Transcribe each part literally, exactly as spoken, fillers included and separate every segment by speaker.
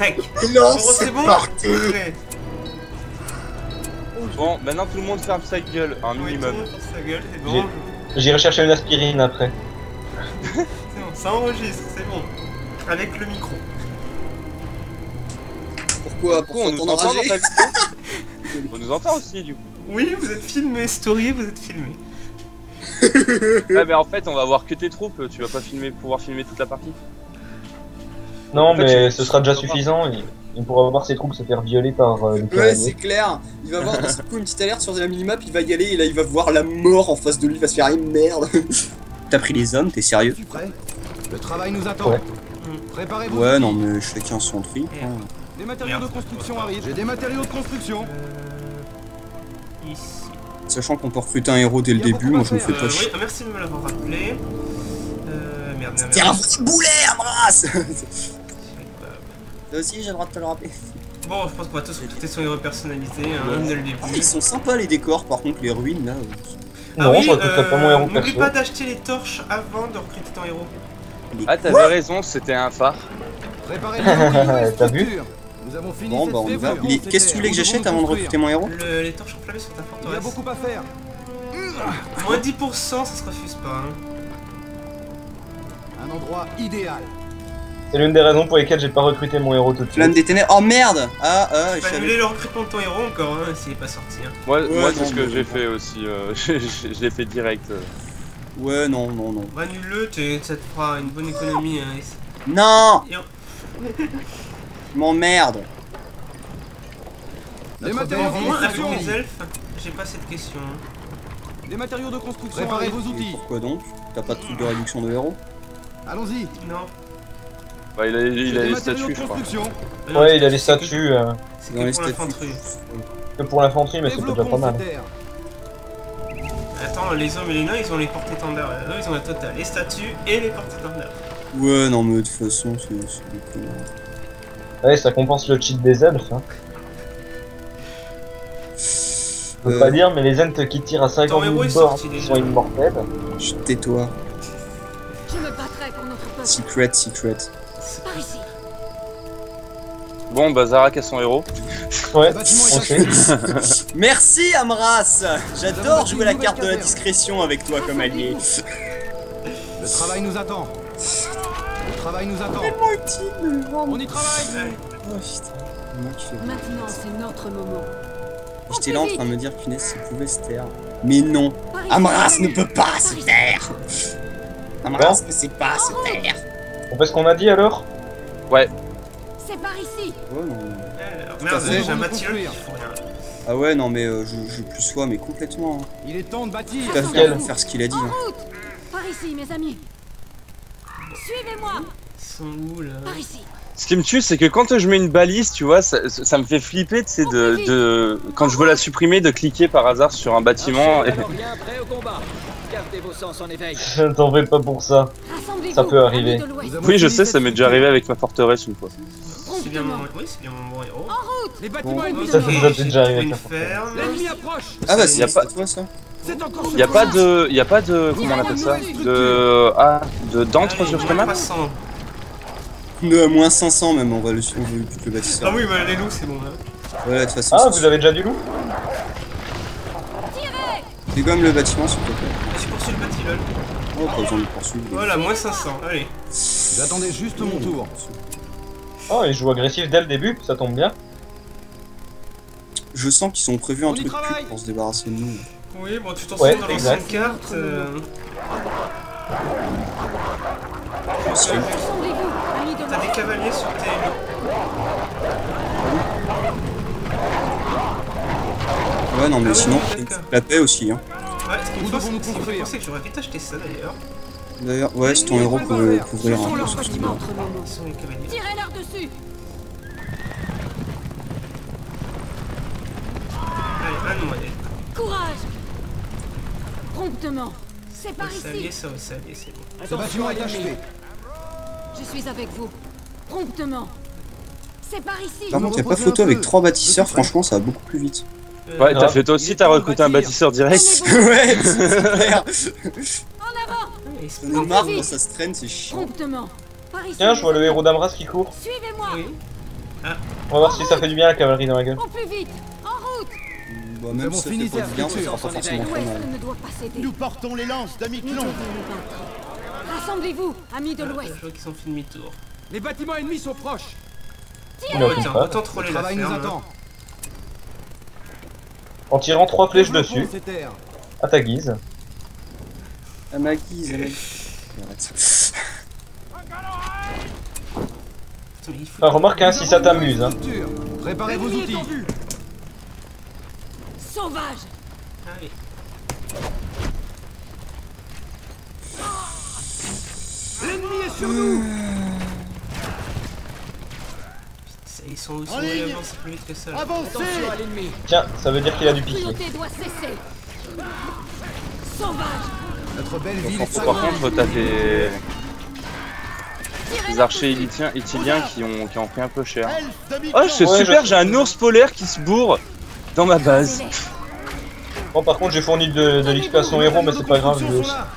Speaker 1: Trek.
Speaker 2: Non,
Speaker 1: Bon,
Speaker 2: c'est
Speaker 1: bon
Speaker 2: parti.
Speaker 1: Ouais.
Speaker 3: Bon, maintenant tout le monde ferme sa gueule, un
Speaker 1: Oui, tout le
Speaker 3: minimum.
Speaker 1: monde ferme sa gueule, c'est bon.
Speaker 4: J'irai chercher une aspirine après.
Speaker 1: C'est bon, ça enregistre, c'est bon. Avec le micro.
Speaker 2: Pourquoi
Speaker 3: Du coup, on nous
Speaker 2: Pourquoi
Speaker 3: entend dans
Speaker 2: t'en
Speaker 3: ta vidéo? On nous entend aussi du coup.
Speaker 1: Oui, vous êtes filmé, Story, vous êtes filmé.
Speaker 3: Ouais, mais en fait, on va voir que tes troupes, tu vas pas filmer, pouvoir filmer toute la partie.
Speaker 4: Non,
Speaker 3: En fait,
Speaker 4: mais
Speaker 3: tu-
Speaker 4: ce sera déjà
Speaker 3: tu-
Speaker 4: suffisant. Il, il pourra voir ses troupes se faire violer par euh, les
Speaker 2: Ouais,
Speaker 4: cavaliers.
Speaker 2: c'est clair. Il va voir d'un seul coup une petite alerte sur la minimap, il va y aller et là il va voir la mort en face de lui, il va se faire une merde. T'as pris les hommes, t'es sérieux?
Speaker 5: Tu prêt? Le travail nous attend.
Speaker 4: Ouais.
Speaker 5: Préparez-vous.
Speaker 2: Ouais, non, mais chacun son truc. hein.
Speaker 5: Des matériaux de construction arrivent. J'ai des matériaux de construction.
Speaker 1: Euh... Ici.
Speaker 2: Sachant qu'on peut recruter un héros dès le
Speaker 5: Il y a
Speaker 2: début,
Speaker 5: beaucoup
Speaker 2: moi
Speaker 5: à
Speaker 2: je me
Speaker 5: faire.
Speaker 2: fais pas
Speaker 1: Euh,
Speaker 2: chier.
Speaker 1: oui, merci de me l'avoir rappelé. Euh... Merde, merde,
Speaker 2: T'es un
Speaker 1: merde.
Speaker 2: vrai boulet, Amras. Toi aussi, j'ai le droit de te le rappeler.
Speaker 1: Bon, je pense qu'on va tous recruter son héros personnalisé, hein, dès le début.
Speaker 2: Ah, ils sont sympas les décors, par contre, les ruines là. euh,
Speaker 1: Ah
Speaker 4: Non,
Speaker 1: oui,
Speaker 4: je recruterai pas mon héros
Speaker 1: n'oublie
Speaker 4: perso.
Speaker 1: pas d'acheter les torches avant de recruter ton héros.
Speaker 2: les-
Speaker 3: Ah, t'avais raison, c'était un phare.
Speaker 5: Préparez-vous. aux
Speaker 4: T'as vu?
Speaker 5: structures. Nous avons fini
Speaker 2: Bon,
Speaker 5: cette
Speaker 2: bah on y va.
Speaker 5: faiblure.
Speaker 2: Les- Qu'est-ce que tu voulais que j'achète avant de recruter mon héros?
Speaker 1: Le- les torches enflammées sur ta
Speaker 5: Il y a
Speaker 1: forteresse.
Speaker 5: beaucoup à faire.
Speaker 1: Moins dix pour cent, ça se refuse pas. Hein.
Speaker 5: Un endroit idéal.
Speaker 4: C'est l'une des raisons pour lesquelles j'ai pas recruté mon héros tout de
Speaker 2: Flamme
Speaker 4: suite.
Speaker 2: des ténèbres. Oh merde. Ah, ah,
Speaker 1: Tu
Speaker 2: je
Speaker 1: peux annuler
Speaker 2: savais.
Speaker 1: le recrutement de ton héros encore, hein, s'il est pas sorti. Hein.
Speaker 3: Moi,
Speaker 2: Ouais,
Speaker 3: moi c'est
Speaker 2: non,
Speaker 3: ce que
Speaker 2: mais-
Speaker 3: j'ai fait aussi. euh, je je l'ai fait direct. euh.
Speaker 2: Ouais, non, non, non.
Speaker 1: Bah, annule-le, tu- ça te fera une bonne économie. Hein, ici.
Speaker 2: Non.
Speaker 1: Et on-
Speaker 2: Je m'emmerde.
Speaker 5: Des
Speaker 1: Bon,
Speaker 5: matériaux de
Speaker 1: moi, avec
Speaker 5: construction.
Speaker 1: les elfes, j'ai pas cette question. Hein.
Speaker 5: Des matériaux de construction. Préparez vos
Speaker 2: Et
Speaker 5: outils.
Speaker 2: pourquoi donc? T'as pas de truc de réduction de héros?
Speaker 5: Allons-y.
Speaker 1: Non.
Speaker 3: Bah, il a, il
Speaker 5: J'ai
Speaker 3: a
Speaker 5: des
Speaker 3: les
Speaker 5: matériaux
Speaker 3: statues,
Speaker 5: de
Speaker 3: je crois.
Speaker 5: construction.
Speaker 1: Ah non,
Speaker 4: Ouais, il a les
Speaker 1: c'est que-
Speaker 4: statues. euh,
Speaker 1: C'est
Speaker 2: Dans
Speaker 1: que
Speaker 2: les
Speaker 1: pour
Speaker 2: statues.
Speaker 1: l'infanterie.
Speaker 4: que pour l'infanterie, mais c'est déjà pas
Speaker 5: Développons
Speaker 4: mal.
Speaker 5: cette terre.
Speaker 1: Attends, les hommes et les nains, ils ont les porte-étendards. Eux, ils ont la totale. Les statues et les porte-étendards.
Speaker 2: Ouais, non, mais de toute façon, c'est c'est des conneries.
Speaker 4: Ouais, ça compense le cheat des elfes. Hein. Je peux
Speaker 2: Euh,
Speaker 4: pas dire, mais les ents qui tirent à
Speaker 1: Ton héros
Speaker 4: cinquante
Speaker 1: est
Speaker 4: mille bords
Speaker 1: sorti, déjà.
Speaker 4: sont immortels.
Speaker 2: chut, tais-toi.
Speaker 6: Je me battrai pour notre peuple.
Speaker 2: Secret, secret.
Speaker 6: Par ici.
Speaker 3: Bon, bah, Zarak a son héros.
Speaker 4: Ouais,
Speaker 5: Le bâtiment est
Speaker 4: on
Speaker 5: achevé.
Speaker 4: sait.
Speaker 2: Merci Amras. J'adore
Speaker 5: Nous avons
Speaker 2: jouer la
Speaker 5: une
Speaker 2: carte de la
Speaker 5: nouvelle
Speaker 2: discrétion avec toi comme allié.
Speaker 5: Le travail nous attend. Le travail nous attend.
Speaker 2: Tellement utile.
Speaker 5: On y travaille.
Speaker 2: Oh putain. Moi qui fais-
Speaker 6: Maintenant, c'est notre moment.
Speaker 2: J'étais là en train de me dire punaise, s'il pouvait se taire. Mais non.
Speaker 6: Par ici.
Speaker 2: Amras ne peut pas se
Speaker 6: ici.
Speaker 2: taire. Amras ne sait pas se taire.
Speaker 4: On fait ce qu'on a dit alors?
Speaker 3: Ouais.
Speaker 6: C'est par ici.
Speaker 2: Ouais, non.
Speaker 1: Alors,
Speaker 2: Tout à
Speaker 1: merde,
Speaker 2: fait.
Speaker 1: j'ai un
Speaker 5: Nous
Speaker 1: bâtiment qui
Speaker 5: construire.
Speaker 1: faut rien.
Speaker 2: Ah ouais, non, mais euh, je, je plus sois, mais complètement. hein.
Speaker 5: Il est temps de bâtir.
Speaker 2: Tout à fait, à faire ce qu'il a dit.
Speaker 6: En
Speaker 2: hein.
Speaker 6: route. Par ici, mes amis. Suivez-moi.
Speaker 1: Ils sont où là?
Speaker 6: Par ici.
Speaker 3: Ce qui me tue, c'est que quand je mets une balise, tu vois, ça, ça me fait flipper, tu sais, de, de, quand je veux la supprimer, de cliquer par hasard sur un bâtiment. Et...
Speaker 7: Alors rien, prêt au combat. Gardez vos sens en éveil.
Speaker 4: Je ne t'en fais pas pour ça.
Speaker 6: Rassemblez-vous.
Speaker 4: Ça peut arriver.
Speaker 6: amis de l'Ouest.
Speaker 5: Nous avons
Speaker 3: Oui, je
Speaker 5: fini
Speaker 3: sais,
Speaker 5: cette
Speaker 3: ça m'est déjà arrivé avec ma forteresse une fois.
Speaker 1: C'est bien mon...
Speaker 6: Promptement.
Speaker 1: Oui, c'est bien mon bon héros.
Speaker 5: Les bâtiments
Speaker 2: Bon.
Speaker 5: ennemis.
Speaker 4: Ça, c'est déjà-
Speaker 1: J'ai
Speaker 4: déjà arrivé
Speaker 1: trouvé une
Speaker 4: avec la
Speaker 1: ferme.
Speaker 5: L'ennemi approche.
Speaker 2: Ah bah
Speaker 3: Y
Speaker 2: c'est
Speaker 3: a pas-
Speaker 2: c'est toi ça.
Speaker 5: C'est encore.
Speaker 3: Y a pas de, y a pas de, comment on appelle ça, de, ah, de d'antre
Speaker 1: Allez,
Speaker 3: sur ce
Speaker 1: moins
Speaker 3: map.
Speaker 1: trois cents.
Speaker 2: Euh, moins cinq cents même, on va le on veut plus que le bâtisseur.
Speaker 1: Ah oui, bah les loups, c'est bon là.
Speaker 2: Ouais, de toute façon.
Speaker 4: Ah,
Speaker 2: c'est-
Speaker 4: vous avez déjà du loup?
Speaker 2: Dégomme le bâtiment s'il te plaît.
Speaker 1: J'ai poursuivi le bâtiment.
Speaker 2: Oh, pas besoin de le poursuivre.
Speaker 1: Voilà, moins cinq cents. Allez.
Speaker 5: J'attendais juste mon tour.
Speaker 4: Oh, ils jouent agressif dès le début, ça tombe bien.
Speaker 2: Je sens qu'ils ont prévu un
Speaker 5: On y
Speaker 2: truc
Speaker 5: travaille.
Speaker 2: pute pour se débarrasser de nous.
Speaker 1: Oui, bon, tu t'en
Speaker 4: Ouais,
Speaker 1: souviens dans
Speaker 4: exact.
Speaker 1: l'ancienne carte. Euh...
Speaker 2: C'est-
Speaker 6: Rassemblez-vous, amis de
Speaker 1: T'as des
Speaker 6: l'Ouest.
Speaker 1: cavaliers sur tes lots.
Speaker 2: Ouais, non, mais
Speaker 1: Ah oui,
Speaker 2: sinon,
Speaker 1: oui, d'accord.
Speaker 2: la paix aussi. Hein.
Speaker 1: Ouais, ce qui me
Speaker 5: Où
Speaker 1: fait
Speaker 5: devons-nous
Speaker 1: ce qui me fait
Speaker 5: construire
Speaker 1: penser que j'aurais vite acheté ça d'ailleurs.
Speaker 2: D'ailleurs, ouais, c'est ton héros pour le couvrir.
Speaker 5: Ce sont
Speaker 2: hein,
Speaker 5: leurs
Speaker 2: parce que-
Speaker 5: bâtiments.
Speaker 6: Notre moment.
Speaker 1: Ce sont les cavaliers.
Speaker 6: Tirez-leur dessus.
Speaker 1: Allez, un noyé.
Speaker 6: Courage. Promptement. C'est par
Speaker 1: C'est allié,
Speaker 6: ici.
Speaker 1: ça, c'est allié, c'est bon.
Speaker 5: Ce bâtiment est achevé.
Speaker 6: Je suis avec vous. Promptement. C'est par ici.
Speaker 2: Par contre, y'a pas photo avec trois bâtisseurs, franchement, ça va beaucoup plus vite.
Speaker 1: Euh,
Speaker 3: Ouais, t'as
Speaker 4: grave.
Speaker 3: fait toi aussi, t'as recruté un bâtisseur direct.
Speaker 2: Ouais, c'est clair.
Speaker 6: En avant.
Speaker 1: il se
Speaker 2: On est marre quand ça se traîne, c'est chiant.
Speaker 6: Promptement. Par ici.
Speaker 4: Tiens, je vois le héros d'Amras qui court.
Speaker 6: Suivez-moi.
Speaker 1: Oui.
Speaker 4: On va voir si ça fait du bien la cavalerie dans la gueule.
Speaker 6: Au plus vite. En route.
Speaker 2: Bah, même
Speaker 5: bon,
Speaker 2: si ça
Speaker 5: fini
Speaker 2: fait pas
Speaker 5: cette
Speaker 2: du bien, ça
Speaker 5: structure,
Speaker 2: fera pas forcément très
Speaker 6: L'Ouest
Speaker 2: mal.
Speaker 6: ne doit pas céder.
Speaker 5: Nous portons les lances
Speaker 6: Nous
Speaker 5: d'Amiklon.
Speaker 6: devons nous battre. Rassemblez-vous, amis de l'Ouest.
Speaker 1: Je vois qu'ils sont fait demi-tour.
Speaker 5: Les bâtiments ennemis sont proches.
Speaker 4: Il a
Speaker 1: Tiens,
Speaker 4: pas.
Speaker 1: autant
Speaker 5: Le
Speaker 1: troller la
Speaker 5: travail nous
Speaker 1: ferme.
Speaker 5: attend.
Speaker 4: En tirant trois flèches dessus,
Speaker 5: Développons ces terres.
Speaker 4: à ta guise.
Speaker 2: À ma guise, à ma guise. Arrête.
Speaker 1: Putain, mais il faut-
Speaker 4: Ah, remarque hein, si ça t'amuse. Hein.
Speaker 5: Structure. Préparez vos outils.
Speaker 6: Sauvage.
Speaker 1: Allez.
Speaker 5: L'ennemi est sur nous.
Speaker 1: Ça, Ils sont où ils
Speaker 5: En
Speaker 1: sont
Speaker 5: ligne.
Speaker 1: allés avancer plus vite que ça. là.
Speaker 5: Avancez.
Speaker 7: Attention à l'ennemi.
Speaker 4: Tiens, ça veut dire qu'il a du
Speaker 6: La
Speaker 4: piqué.
Speaker 6: cruauté doit cesser. Sauvage.
Speaker 5: Notre belle ville est
Speaker 3: Par
Speaker 5: sacrée.
Speaker 3: contre, t'as des,
Speaker 6: Tirez
Speaker 3: des
Speaker 6: la
Speaker 3: archers
Speaker 6: poursuite.
Speaker 3: ilitiens, itiliens qui ont, qui ont pris un peu cher.
Speaker 5: Elfe
Speaker 3: Oh,
Speaker 5: d'Amiklon.
Speaker 3: c'est
Speaker 4: Ouais,
Speaker 3: super,
Speaker 4: je-
Speaker 3: j'ai un ours polaire qui se bourre dans ma base.
Speaker 6: Rasez-les.
Speaker 4: Bon, par contre, j'ai fourni de, de l'X P à son héros, mais c'est pas grave.
Speaker 5: Constructions
Speaker 4: je-
Speaker 5: sont là.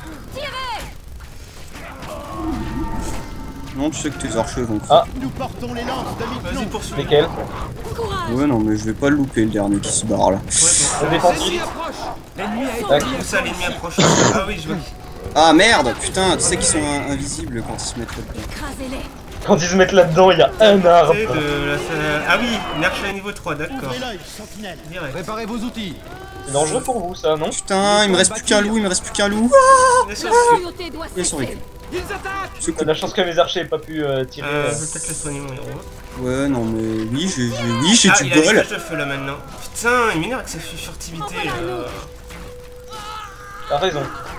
Speaker 2: Non, tu sais que tes archers vont.
Speaker 4: Ah.
Speaker 5: Nous portons les lances
Speaker 1: Vas-y,
Speaker 5: d'Amiklon.
Speaker 1: poursuis.
Speaker 4: Lesquels
Speaker 6: Courage.
Speaker 2: Ouais, non, mais je vais pas le louper le dernier qui se barre là.
Speaker 1: Ouais, bon.
Speaker 4: Le défensif.
Speaker 5: L'ennemi a été
Speaker 4: Tac.
Speaker 1: Où ça, l'ennemi approche? Ah oui, je vois.
Speaker 2: Ah merde, putain, tu sais qu'ils sont in- invisibles quand ils se mettent là-dedans.
Speaker 6: Écrasez-les.
Speaker 4: Quand ils se mettent là-dedans, il y a un arbre.
Speaker 1: C'est de la... Ah oui, une arche à niveau trois, d'accord.
Speaker 5: Ouvrez l'œil, sentinelle.
Speaker 1: Direct.
Speaker 5: Préparez vos outils.
Speaker 4: C'est dangereux pour vous, ça, non?
Speaker 2: Putain, il me reste plus qu'un loup, il me reste plus qu'un loup.
Speaker 1: Bien sûr,
Speaker 6: La
Speaker 1: c'est-
Speaker 6: cruauté doit
Speaker 2: Ils sont
Speaker 6: cesser.
Speaker 2: vécus.
Speaker 5: Ils attaquent.
Speaker 2: Ce coup.
Speaker 4: T'as de la chance que mes archers aient pas pu euh, tirer.
Speaker 1: Euh,
Speaker 4: euh,
Speaker 1: je vais peut-être le soigner, mon héros.
Speaker 2: Ouais, non, mais oui, j'ai j'ai- oui, j'ai
Speaker 1: Ah,
Speaker 2: du
Speaker 1: il a une
Speaker 2: bol.
Speaker 1: flèche de feu là maintenant. Putain, il m'énerve avec sa furtivité. euh.
Speaker 4: T'as raison.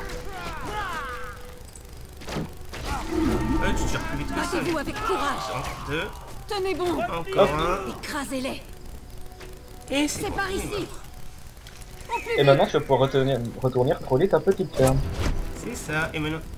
Speaker 1: Ouais, tu tires plus vite que ça.
Speaker 6: Battez-vous avec courage.
Speaker 1: Un, deux,
Speaker 6: Tenez bon.
Speaker 1: encore un.
Speaker 6: Écrasez-les.
Speaker 1: Et
Speaker 6: C'est par ici. Au plus
Speaker 4: Et
Speaker 6: vite.
Speaker 4: maintenant, tu vas pouvoir retourner, retourner troller ta petite ferme.
Speaker 1: C'est ça, et maintenant.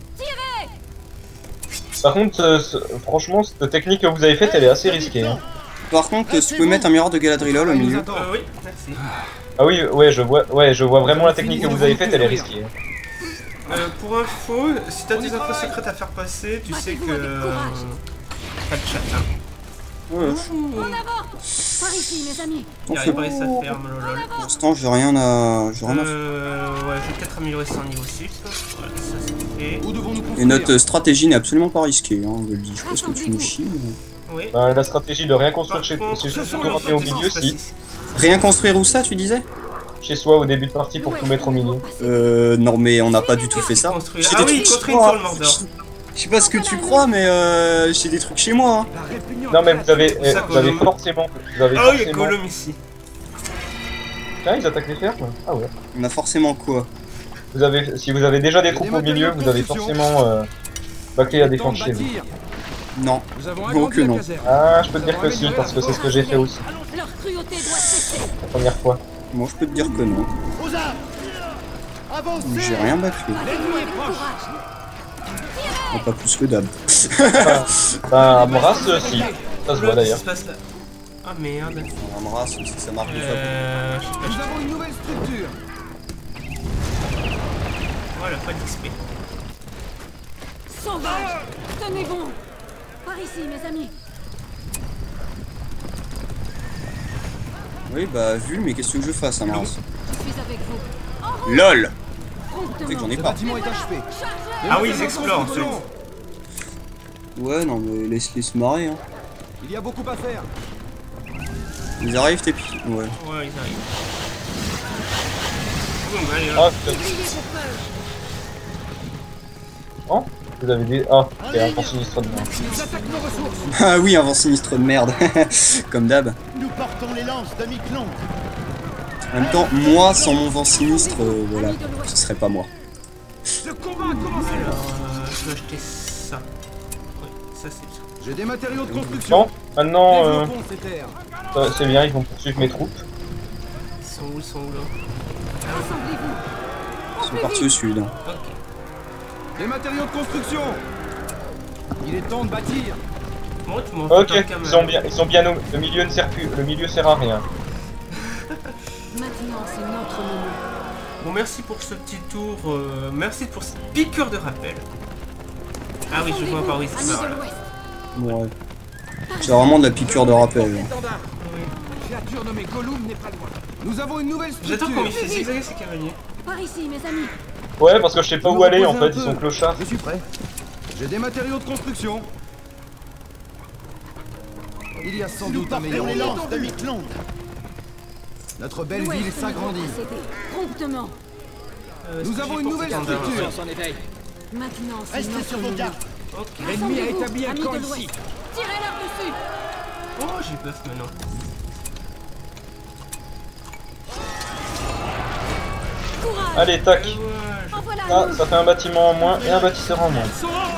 Speaker 4: Par contre, euh, ce- franchement, cette technique que vous avez faite, elle est assez risquée. Hein.
Speaker 2: Par contre, si tu peux mettre un miroir de Galadriel au milieu.
Speaker 1: Euh, oui, merci.
Speaker 4: Ah oui, ouais, je vois, ouais, je vois vraiment la technique que vous avez faite, elle est risquée.
Speaker 1: Euh, pour info, si t'as des infos secrètes à faire passer, tu sais que.
Speaker 6: Battez-vous avec
Speaker 1: euh,
Speaker 6: courage.
Speaker 1: Pas de chat, hein.
Speaker 2: Ouais,
Speaker 6: En avant. Par ici, mes amis.
Speaker 1: Il arrive pas ça ferme, lol.
Speaker 2: pour l'instant, j'ai rien à. J'ai rien à faire.
Speaker 1: Euh, ouais, je vais peut-être améliorer ça en niveau six. Voilà, ça c'est fait.
Speaker 5: Où devons-nous construire?
Speaker 2: Et notre stratégie n'est absolument pas risquée, hein, je le dis. Je pense que tu nous chies. mais-
Speaker 1: Oui.
Speaker 4: Ben, la stratégie de rien construire
Speaker 1: Par
Speaker 4: chez,
Speaker 1: contre,
Speaker 4: chez,
Speaker 1: ce
Speaker 4: chez,
Speaker 1: sont
Speaker 4: soi,
Speaker 1: les
Speaker 4: au
Speaker 1: autres
Speaker 4: milieu,
Speaker 1: qui
Speaker 4: si.
Speaker 1: se
Speaker 2: Rien construire où ça, tu disais?
Speaker 4: Chez soi, au début de partie, pour tout mettre au milieu.
Speaker 2: Euh, non, mais on n'a pas du tout fait ça.
Speaker 1: construire.
Speaker 2: J'ai
Speaker 1: Ah
Speaker 2: des
Speaker 1: oui,
Speaker 2: trucs chez
Speaker 1: construire une
Speaker 2: moi.
Speaker 1: tour le Mordor.
Speaker 2: Je sais pas ce que tu crois, mais euh, j'ai des trucs chez moi. Hein.
Speaker 5: La répugnance.
Speaker 4: Non, mais vous avez,
Speaker 1: Ça,
Speaker 4: euh, vous avez
Speaker 1: Gollum.
Speaker 4: forcément, vous avez
Speaker 1: Ah oui, il y a
Speaker 4: forcément...
Speaker 1: Gollum ici.
Speaker 4: Tiens, ils attaquent les fermes. Ah ouais.
Speaker 2: On a forcément quoi?
Speaker 4: Vous avez, si vous avez déjà des troupes au milieu, vous avez forcément euh, bâclé à défendre chez vous.
Speaker 2: Non.
Speaker 5: Nous avons
Speaker 2: Oh,
Speaker 5: agrandi
Speaker 2: que
Speaker 5: la
Speaker 2: non.
Speaker 5: caserne.
Speaker 4: Ah, je peux te dire que si, parce que c'est ce que j'ai fait aussi,
Speaker 6: Leur cruauté doit cesser.
Speaker 4: la première fois.
Speaker 2: Moi, je peux te dire que non.
Speaker 5: Aux armes. Avancez.
Speaker 2: J'ai rien battu.
Speaker 5: L'ennemi est
Speaker 6: Avec
Speaker 5: proche.
Speaker 6: courage.
Speaker 2: Oh, pas plus que d'hab.
Speaker 4: Bah, Amras, euh, si. Ça se voit d'ailleurs.
Speaker 1: Qu'est-ce qui se passe là? Ah merde.
Speaker 2: Un bras, c'est que ça marche déjà.
Speaker 1: Euh. Je sais pas.
Speaker 5: Nous avons une nouvelle structure.
Speaker 1: Voilà, pas d'X P.
Speaker 6: Sauvage. Tenez bon. Par ici, mes amis.
Speaker 2: Oui, bah, vu, mais qu'est-ce que je fasse, un bras?
Speaker 6: Je suis avec vous. En route.
Speaker 2: LOL! Tu sais
Speaker 6: Promptement.
Speaker 2: que j'en ai
Speaker 5: Le
Speaker 2: pas.
Speaker 5: bâtiment est achevé.
Speaker 6: Chargez.
Speaker 1: Ah oui, ils explorent en fait.
Speaker 2: Ouais, non, mais laisse-les se marrer, hein.
Speaker 5: Il y a beaucoup à faire.
Speaker 2: Ils arrivent, tes pieds. Ouais.
Speaker 1: Ouais, ils arrivent. Boum, allez,
Speaker 4: Ah,
Speaker 1: hop.
Speaker 4: putain.
Speaker 6: Ayez vos peurs.
Speaker 4: Oh, vous avez des... Ah, c'est un point sinistre de merde.
Speaker 5: Ils attaquent nos ressources.
Speaker 2: Ah oui, un vent sinistre de merde. Comme d'hab.
Speaker 5: Nous portons les lances d'Amiklon.
Speaker 2: En même temps, moi, sans mon vent sinistre, euh, voilà, ce serait pas moi.
Speaker 5: Le combat a commencé.
Speaker 1: Alors, euh, je vais acheter ça. Ouais, ça c'est bien.
Speaker 5: J'ai des matériaux de construction.
Speaker 4: Bon, maintenant, euh,
Speaker 5: Développons ces terres.
Speaker 4: ça, c'est bien, ils vont poursuivre mes troupes.
Speaker 1: Ils sont où, ils sont où là?
Speaker 6: Rassemblez-vous.
Speaker 2: Ils sont partis au sud. hein.
Speaker 1: Ok.
Speaker 5: Des matériaux de construction. Il est temps de bâtir.
Speaker 1: Bon, tu m'en
Speaker 4: Ok,
Speaker 1: fais pas quand
Speaker 4: ils sont
Speaker 1: même.
Speaker 4: bien, ils sont bien au... Le milieu ne sert plus, le milieu sert à rien.
Speaker 6: Maintenant, c'est notre moment.
Speaker 1: Bon, merci pour ce petit tour. euh, merci pour cette piqûre de rappel. Ah oui, je vois par où il se
Speaker 6: Amis
Speaker 1: part
Speaker 6: de
Speaker 1: là.
Speaker 6: l'Ouest.
Speaker 2: Ouais. C'est vraiment de la piqûre de rappel.
Speaker 5: Une créature nommée Gollum n'est pas loin. Nous avons une nouvelle structure.
Speaker 1: J'attends qu'on m'y fait zigzaguer ces cavaliers.
Speaker 6: Par ici, mes amis.
Speaker 4: Ouais, parce que je sais pas
Speaker 5: Vous
Speaker 4: où
Speaker 5: me
Speaker 4: aller en
Speaker 5: reposez
Speaker 4: fait,
Speaker 5: un
Speaker 4: ils
Speaker 5: peu.
Speaker 4: sont clochards.
Speaker 5: Je suis prêt. J'ai des matériaux de construction. Il y a sans doute un meilleur moyen. Notre belle
Speaker 6: L'Ouest
Speaker 5: ville
Speaker 6: ne doit
Speaker 5: s'agrandit.
Speaker 6: pas céder. Promptement.
Speaker 1: Euh, est-ce
Speaker 5: Nous
Speaker 1: que
Speaker 5: avons
Speaker 1: j'ai
Speaker 5: une
Speaker 1: pour
Speaker 5: nouvelle
Speaker 1: cet endroit?
Speaker 5: structure.
Speaker 7: Conscience en éveil.
Speaker 6: Maintenant, c'est
Speaker 8: Restez
Speaker 6: notre
Speaker 8: sur vos
Speaker 6: moment.
Speaker 8: gardes.
Speaker 1: Ok.
Speaker 5: L'ennemi a
Speaker 6: Rassemblez-vous,
Speaker 5: établi un
Speaker 6: amis
Speaker 5: camp
Speaker 6: de
Speaker 5: ici.
Speaker 6: l'Ouest. Tirez-leur dessus.
Speaker 1: Oh, j'ai peur maintenant.
Speaker 6: Courage.
Speaker 4: Allez, tac.
Speaker 1: Euh, ouais, je-
Speaker 6: En voilà
Speaker 4: Ah,
Speaker 6: un autre.
Speaker 4: ça fait un bâtiment en moins et un bâtisseur en moins.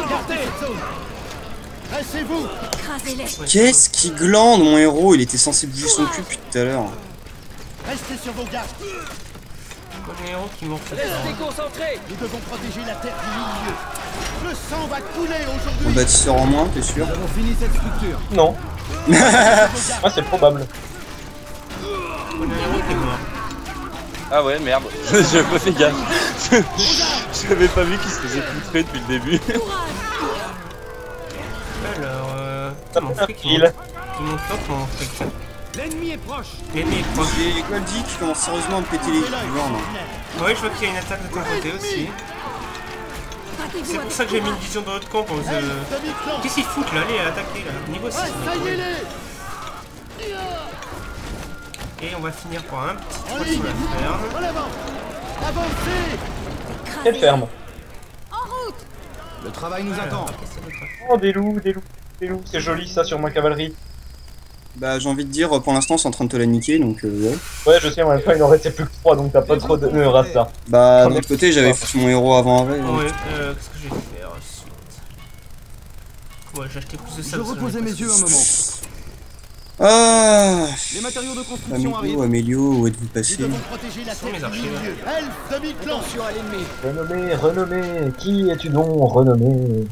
Speaker 8: Restez-vous.
Speaker 6: Écrasez-les.
Speaker 2: Qu'est-ce qui glande, mon héros? Il était censé bouger son cul depuis tout à l'heure.
Speaker 8: Restez sur vos gardes.
Speaker 1: Moi, j'ai un héros qui m'en fait.
Speaker 7: Restez concentrés.
Speaker 8: Nous devons protéger la terre du milieu. Le sang va couler
Speaker 2: Un
Speaker 8: aujourd'hui.
Speaker 2: bâtisseur en moins, t'es sûr?
Speaker 5: Nous avons fini cette structure.
Speaker 4: Non. Ah, c'est probable.
Speaker 1: Moi, j'ai un héros qui est mort.
Speaker 3: Ah ouais, merde. J'avais pas fait gaffe. J'avais pas vu qu'il se faisait poutrer depuis le début.
Speaker 1: Alors, euh.
Speaker 4: Ça
Speaker 1: mon
Speaker 4: fait un
Speaker 1: fric, il
Speaker 4: kill.
Speaker 1: monte. Il monte pas mon fric.
Speaker 5: L'ennemi est proche.
Speaker 1: L'ennemi est proche.
Speaker 2: J'ai Goldie qui commence sérieusement à me péter les couverts, là.
Speaker 1: Ouais, je vois qu'il y a une attaque de ton côté aussi.
Speaker 6: Battez-vous
Speaker 1: C'est pour
Speaker 6: avec
Speaker 1: ça que j'ai mis
Speaker 6: courage.
Speaker 1: une vision de l'autre camp pour vous. euh,
Speaker 8: Demi-clan.
Speaker 1: Qu'est-ce qu'ils foutent là? Allez, attaquer là. Niveau six.
Speaker 8: Assaillez-les.
Speaker 1: Et on va finir par un petit
Speaker 8: En
Speaker 1: trou
Speaker 8: ligne.
Speaker 1: sur la ferme.
Speaker 8: En avant. Avancez.
Speaker 4: Quelle ferme?
Speaker 6: En route.
Speaker 5: Le travail nous attend.
Speaker 1: Qu'est-ce que c'est d'autre?
Speaker 4: Oh, des loups, des loups, des loups. C'est joli ça sur ma cavalerie.
Speaker 2: Bah, j'ai envie de dire, pour l'instant, c'est en train de te la niquer, donc euh, ouais.
Speaker 4: Ouais, je sais, en même temps, il en restait plus que trois, donc t'as pas trop de euh, race là.
Speaker 2: Bah, d'un autre côté, j'avais foutu mon héros avant avec. hein.
Speaker 1: Ouais, euh, qu'est-ce que je vais faire ensuite? Ouais, j'ai acheté plus de ça.
Speaker 5: Je
Speaker 1: parce que
Speaker 5: reposais
Speaker 1: j'en ai
Speaker 5: mes
Speaker 1: pas
Speaker 5: yeux un
Speaker 1: assez.
Speaker 5: moment.
Speaker 2: Ah,
Speaker 5: Les matériaux de construction
Speaker 2: Amélio,
Speaker 5: arrivent.
Speaker 2: Amélio, où êtes-vous
Speaker 8: Nous
Speaker 2: passé?
Speaker 8: devons protéger la
Speaker 1: sont mes
Speaker 8: terre du
Speaker 1: archers, là.
Speaker 8: milieu. Elfe, demi-clan.
Speaker 7: Attention à l'ennemi.
Speaker 4: Renommé, renommé. Qui es-tu donc, renommé?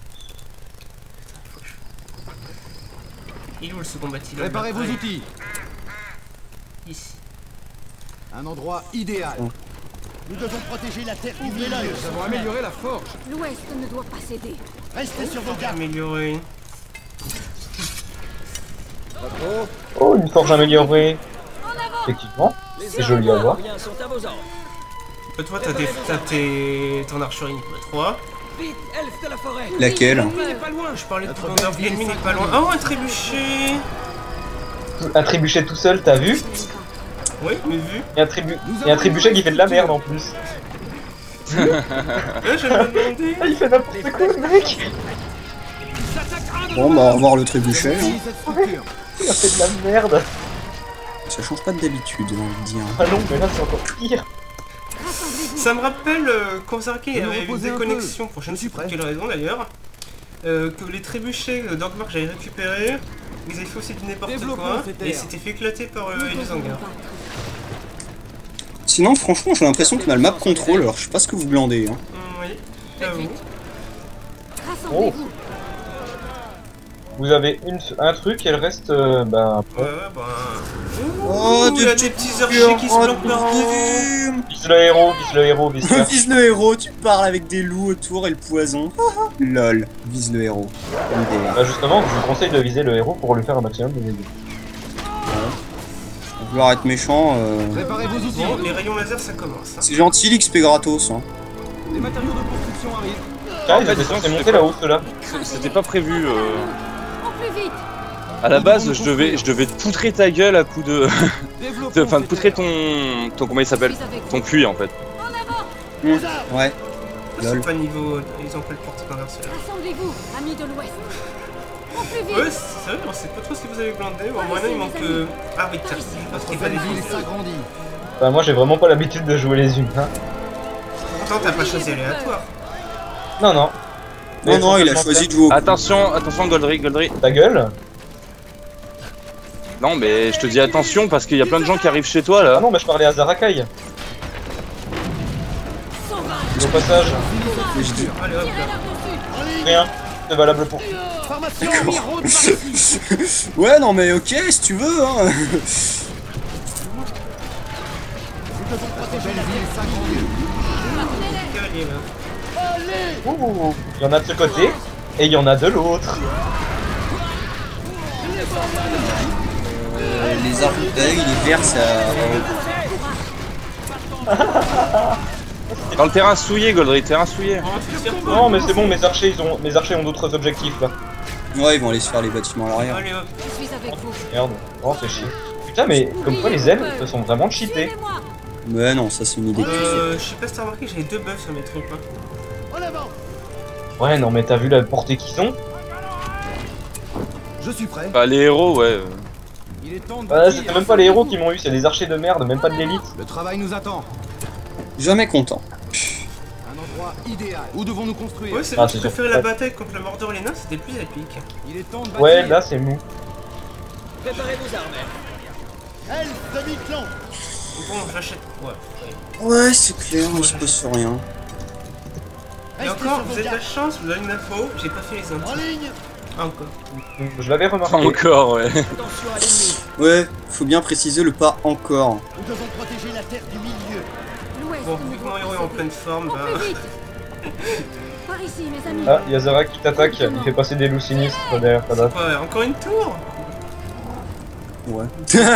Speaker 1: Il est où le second bâtiment?
Speaker 5: Préparez vos
Speaker 1: Ouais,
Speaker 5: outils.
Speaker 1: Ici.
Speaker 5: Un endroit idéal.
Speaker 8: Nous devons protéger la terre du milieu.
Speaker 5: Nous avons amélioré la forge.
Speaker 6: L'Ouest ne doit pas céder.
Speaker 8: Restez sur vos gardes.
Speaker 1: Améliorer.
Speaker 4: Oh, une forge améliorée.
Speaker 6: En avant.
Speaker 4: Effectivement,
Speaker 7: Les
Speaker 4: c'est joli à voir.
Speaker 7: Rien sont à vos ordres.
Speaker 1: Euh, Toi, t'as tes, t'as tes, ton archerie niveau trois.
Speaker 7: Vite, elfe de la forêt.
Speaker 2: Laquelle?
Speaker 5: L'ennemi n'est pas loin.
Speaker 1: Je parlais de
Speaker 5: Notre
Speaker 1: ton
Speaker 5: belle ville
Speaker 1: l'ennemi n'est
Speaker 5: est
Speaker 1: pas loin. Oh, un trébuchet.
Speaker 4: Un trébuchet tout seul, t'as vu?
Speaker 1: Oui, mais vu.
Speaker 4: Et un, trébu... Et un trébuchet qui fait de la merde en plus.
Speaker 1: Euh, je me demandais.
Speaker 4: Ah, il fait n'importe quoi, le mec.
Speaker 2: Bon, bah, on va voir le trébuchet. Hein.
Speaker 5: Fini cette structure.
Speaker 4: Il a fait de la merde.
Speaker 2: Ça change pas d'habitude, j'ai envie de dire.
Speaker 4: Ah non, mais là c'est encore pire.
Speaker 6: Rassemblez-vous.
Speaker 1: Ça me rappelle euh, quand Zarké
Speaker 5: Je vais
Speaker 1: avait une
Speaker 5: reposer un
Speaker 1: déconnexion,
Speaker 5: peu.
Speaker 1: pour je
Speaker 5: Je
Speaker 1: ne
Speaker 5: suis
Speaker 1: sais pour
Speaker 5: prêt.
Speaker 1: quelle raison d'ailleurs, euh, que les trébuchets euh, d'Orgmar que j'avais récupérés, ils avaient fait aussi du n'importe
Speaker 5: Développons
Speaker 1: quoi,
Speaker 5: ces
Speaker 1: et
Speaker 5: terres.
Speaker 1: s'étaient fait éclater par euh,
Speaker 6: Nous
Speaker 1: les
Speaker 6: devons
Speaker 1: hangars.
Speaker 6: battre.
Speaker 2: Sinon, franchement, j'ai l'impression qu'on a le map control, alors je sais pas ce que vous glandez. Hein.
Speaker 1: Hum, oui,
Speaker 7: Faites
Speaker 1: j'avoue.
Speaker 7: vite.
Speaker 6: Rassemblez-vous.
Speaker 4: Vous avez une, un truc et le reste, euh, bah.
Speaker 1: Ouais, ouais, bah.
Speaker 2: Oh,
Speaker 1: Ouh, il y a des petits archers qui se planquent par en haut.
Speaker 4: Vise le héros, vise le héros, vise le
Speaker 2: Vise le héros, tu parles avec des loups autour et le poison. Lol, vise le héros. M D R.
Speaker 4: Bah justement, je vous conseille de viser le héros pour lui faire un maximum de dégâts.
Speaker 2: Faut vouloir être méchant, euh...
Speaker 5: Préparez vos outils.
Speaker 1: Bon, les rayons laser ça commence. Hein.
Speaker 2: c'est gentil l'X P gratos. Hein.
Speaker 5: Les matériaux de construction arrivent.
Speaker 4: Ah,
Speaker 3: En
Speaker 4: ils
Speaker 3: fait,
Speaker 4: étaient
Speaker 3: disons,
Speaker 4: censés
Speaker 3: c'était
Speaker 4: monter
Speaker 3: pas-
Speaker 4: là-haut, ceux-là.
Speaker 3: C'était pas prévu. euh.
Speaker 6: Au plus vite.
Speaker 3: À la base, je devais, je devais te poutrer ta gueule à coup de.
Speaker 5: Développons
Speaker 3: de- Enfin, de
Speaker 5: ces
Speaker 3: poutrer
Speaker 5: terres.
Speaker 3: ton. ton comment il
Speaker 6: Je
Speaker 3: s'appelle?
Speaker 6: suis avec
Speaker 3: Ton
Speaker 6: vous.
Speaker 3: puits en fait.
Speaker 6: En avant.
Speaker 2: Mmh. Ouais.
Speaker 1: Ils
Speaker 2: Lol.
Speaker 1: sont pas niveau. Ils ont pas le portique inversé là.
Speaker 6: Rassemblez-vous, amis de l'Ouest. Au plus vite.
Speaker 1: Ouais, c'est vrai, on sait pas trop ce que vous avez glandé. Bon, maintenant il manque. euh, Ah oui, tiens, parce qu'il
Speaker 5: Notre belle
Speaker 1: fallait
Speaker 5: ville s'agrandit.
Speaker 4: Bah, moi j'ai vraiment pas l'habitude de jouer les humains.
Speaker 1: Pourtant, t'as pas choisi aléatoire.
Speaker 4: Non, non.
Speaker 2: Non, non, il a choisi de jouer au...
Speaker 3: Attention, attention, Goldry, Goldry.
Speaker 4: Ta gueule.
Speaker 3: Non, mais je te dis attention parce qu'il y a plein de gens qui arrivent chez toi
Speaker 4: Ah
Speaker 3: là.
Speaker 4: non, bah je parlais à Zarakai.
Speaker 6: Sauvage.
Speaker 4: Au passage,
Speaker 2: Mais je dis-
Speaker 1: Allez hop là.
Speaker 6: Tirez-leur dessus.
Speaker 4: rien. C'est valable pour.
Speaker 8: Formation Miro de partie.
Speaker 2: Ouais, non, mais ok, si tu veux, hein.
Speaker 5: Notre belle ville s'agrandit.
Speaker 1: Cavalier là.
Speaker 4: Ouh, il y en a de ce côté et il y en a de l'autre.
Speaker 2: Euh, les arbres d'œil, les verts, ça...
Speaker 3: Dans le terrain souillé, Goldry, terrain souillé.
Speaker 1: Oh, tu te fais pas.
Speaker 4: Non mais c'est bon, mes archers ils ont mes archers ont d'autres objectifs là.
Speaker 2: Ouais, ils vont aller se faire les bâtiments à l'arrière.
Speaker 1: Allez hop.
Speaker 6: Je suis avec vous.
Speaker 4: Merde. Oh c'est chier. Putain mais comme quoi les elfes se sont vraiment cheatés.
Speaker 6: Suivez-moi.
Speaker 2: Mais non, ça c'est une idée.
Speaker 1: Euh, je sais pas si t'as remarqué, j'avais deux buffs sur mes trucs. Hein.
Speaker 8: En avant.
Speaker 4: Ouais non mais t'as vu la portée qu'ils ont?
Speaker 5: Je suis prêt.
Speaker 3: Bah, les héros, ouais.
Speaker 5: Il est temps de
Speaker 4: Ah,
Speaker 5: bâtir.
Speaker 4: c'était même pas les héros qui m'ont eu, c'est des archers de merde, même pas de l'élite.
Speaker 5: Le travail nous attend.
Speaker 2: Jamais content.
Speaker 5: Un endroit idéal. Où devons-nous construire?
Speaker 1: Ouais, c'est
Speaker 4: Ah,
Speaker 1: vrai que je
Speaker 4: c'est
Speaker 1: préférais
Speaker 4: sûr.
Speaker 1: la bataille contre le Mordor et les nains, c'était plus épique.
Speaker 5: Il est temps de bâtir.
Speaker 4: Ouais là c'est mou.
Speaker 7: Préparez vos armes.
Speaker 8: Elfe demi-clan.
Speaker 1: Bon, j'achète. Ouais.
Speaker 2: Ouais, c'est clair, on se pose sur rien.
Speaker 1: Et
Speaker 8: Restez
Speaker 1: encore,
Speaker 8: sur
Speaker 1: vous
Speaker 8: vos
Speaker 1: avez de la
Speaker 8: gardes.
Speaker 1: chance, vous avez une info, j'ai pas fait les
Speaker 8: En
Speaker 1: intimes.
Speaker 8: ligne.
Speaker 1: Ah, encore.
Speaker 4: Je l'avais remarqué.
Speaker 3: Encore, ouais.
Speaker 7: Attention à l'ennemi.
Speaker 2: Ouais, faut bien préciser le pas encore.
Speaker 8: Nous devons protéger la terre du milieu.
Speaker 6: L'ouest
Speaker 1: Bon,
Speaker 6: nous
Speaker 1: vu que
Speaker 6: doit
Speaker 1: mon héros est en
Speaker 6: précéder.
Speaker 1: pleine forme,
Speaker 6: Au
Speaker 1: bah.
Speaker 6: plus vite. Par ici, mes amis.
Speaker 4: Ah, Yazara qui t'attaque, il fait passer des loups sinistres derrière ta date.
Speaker 1: Ouais, encore une tour.
Speaker 2: Ouais.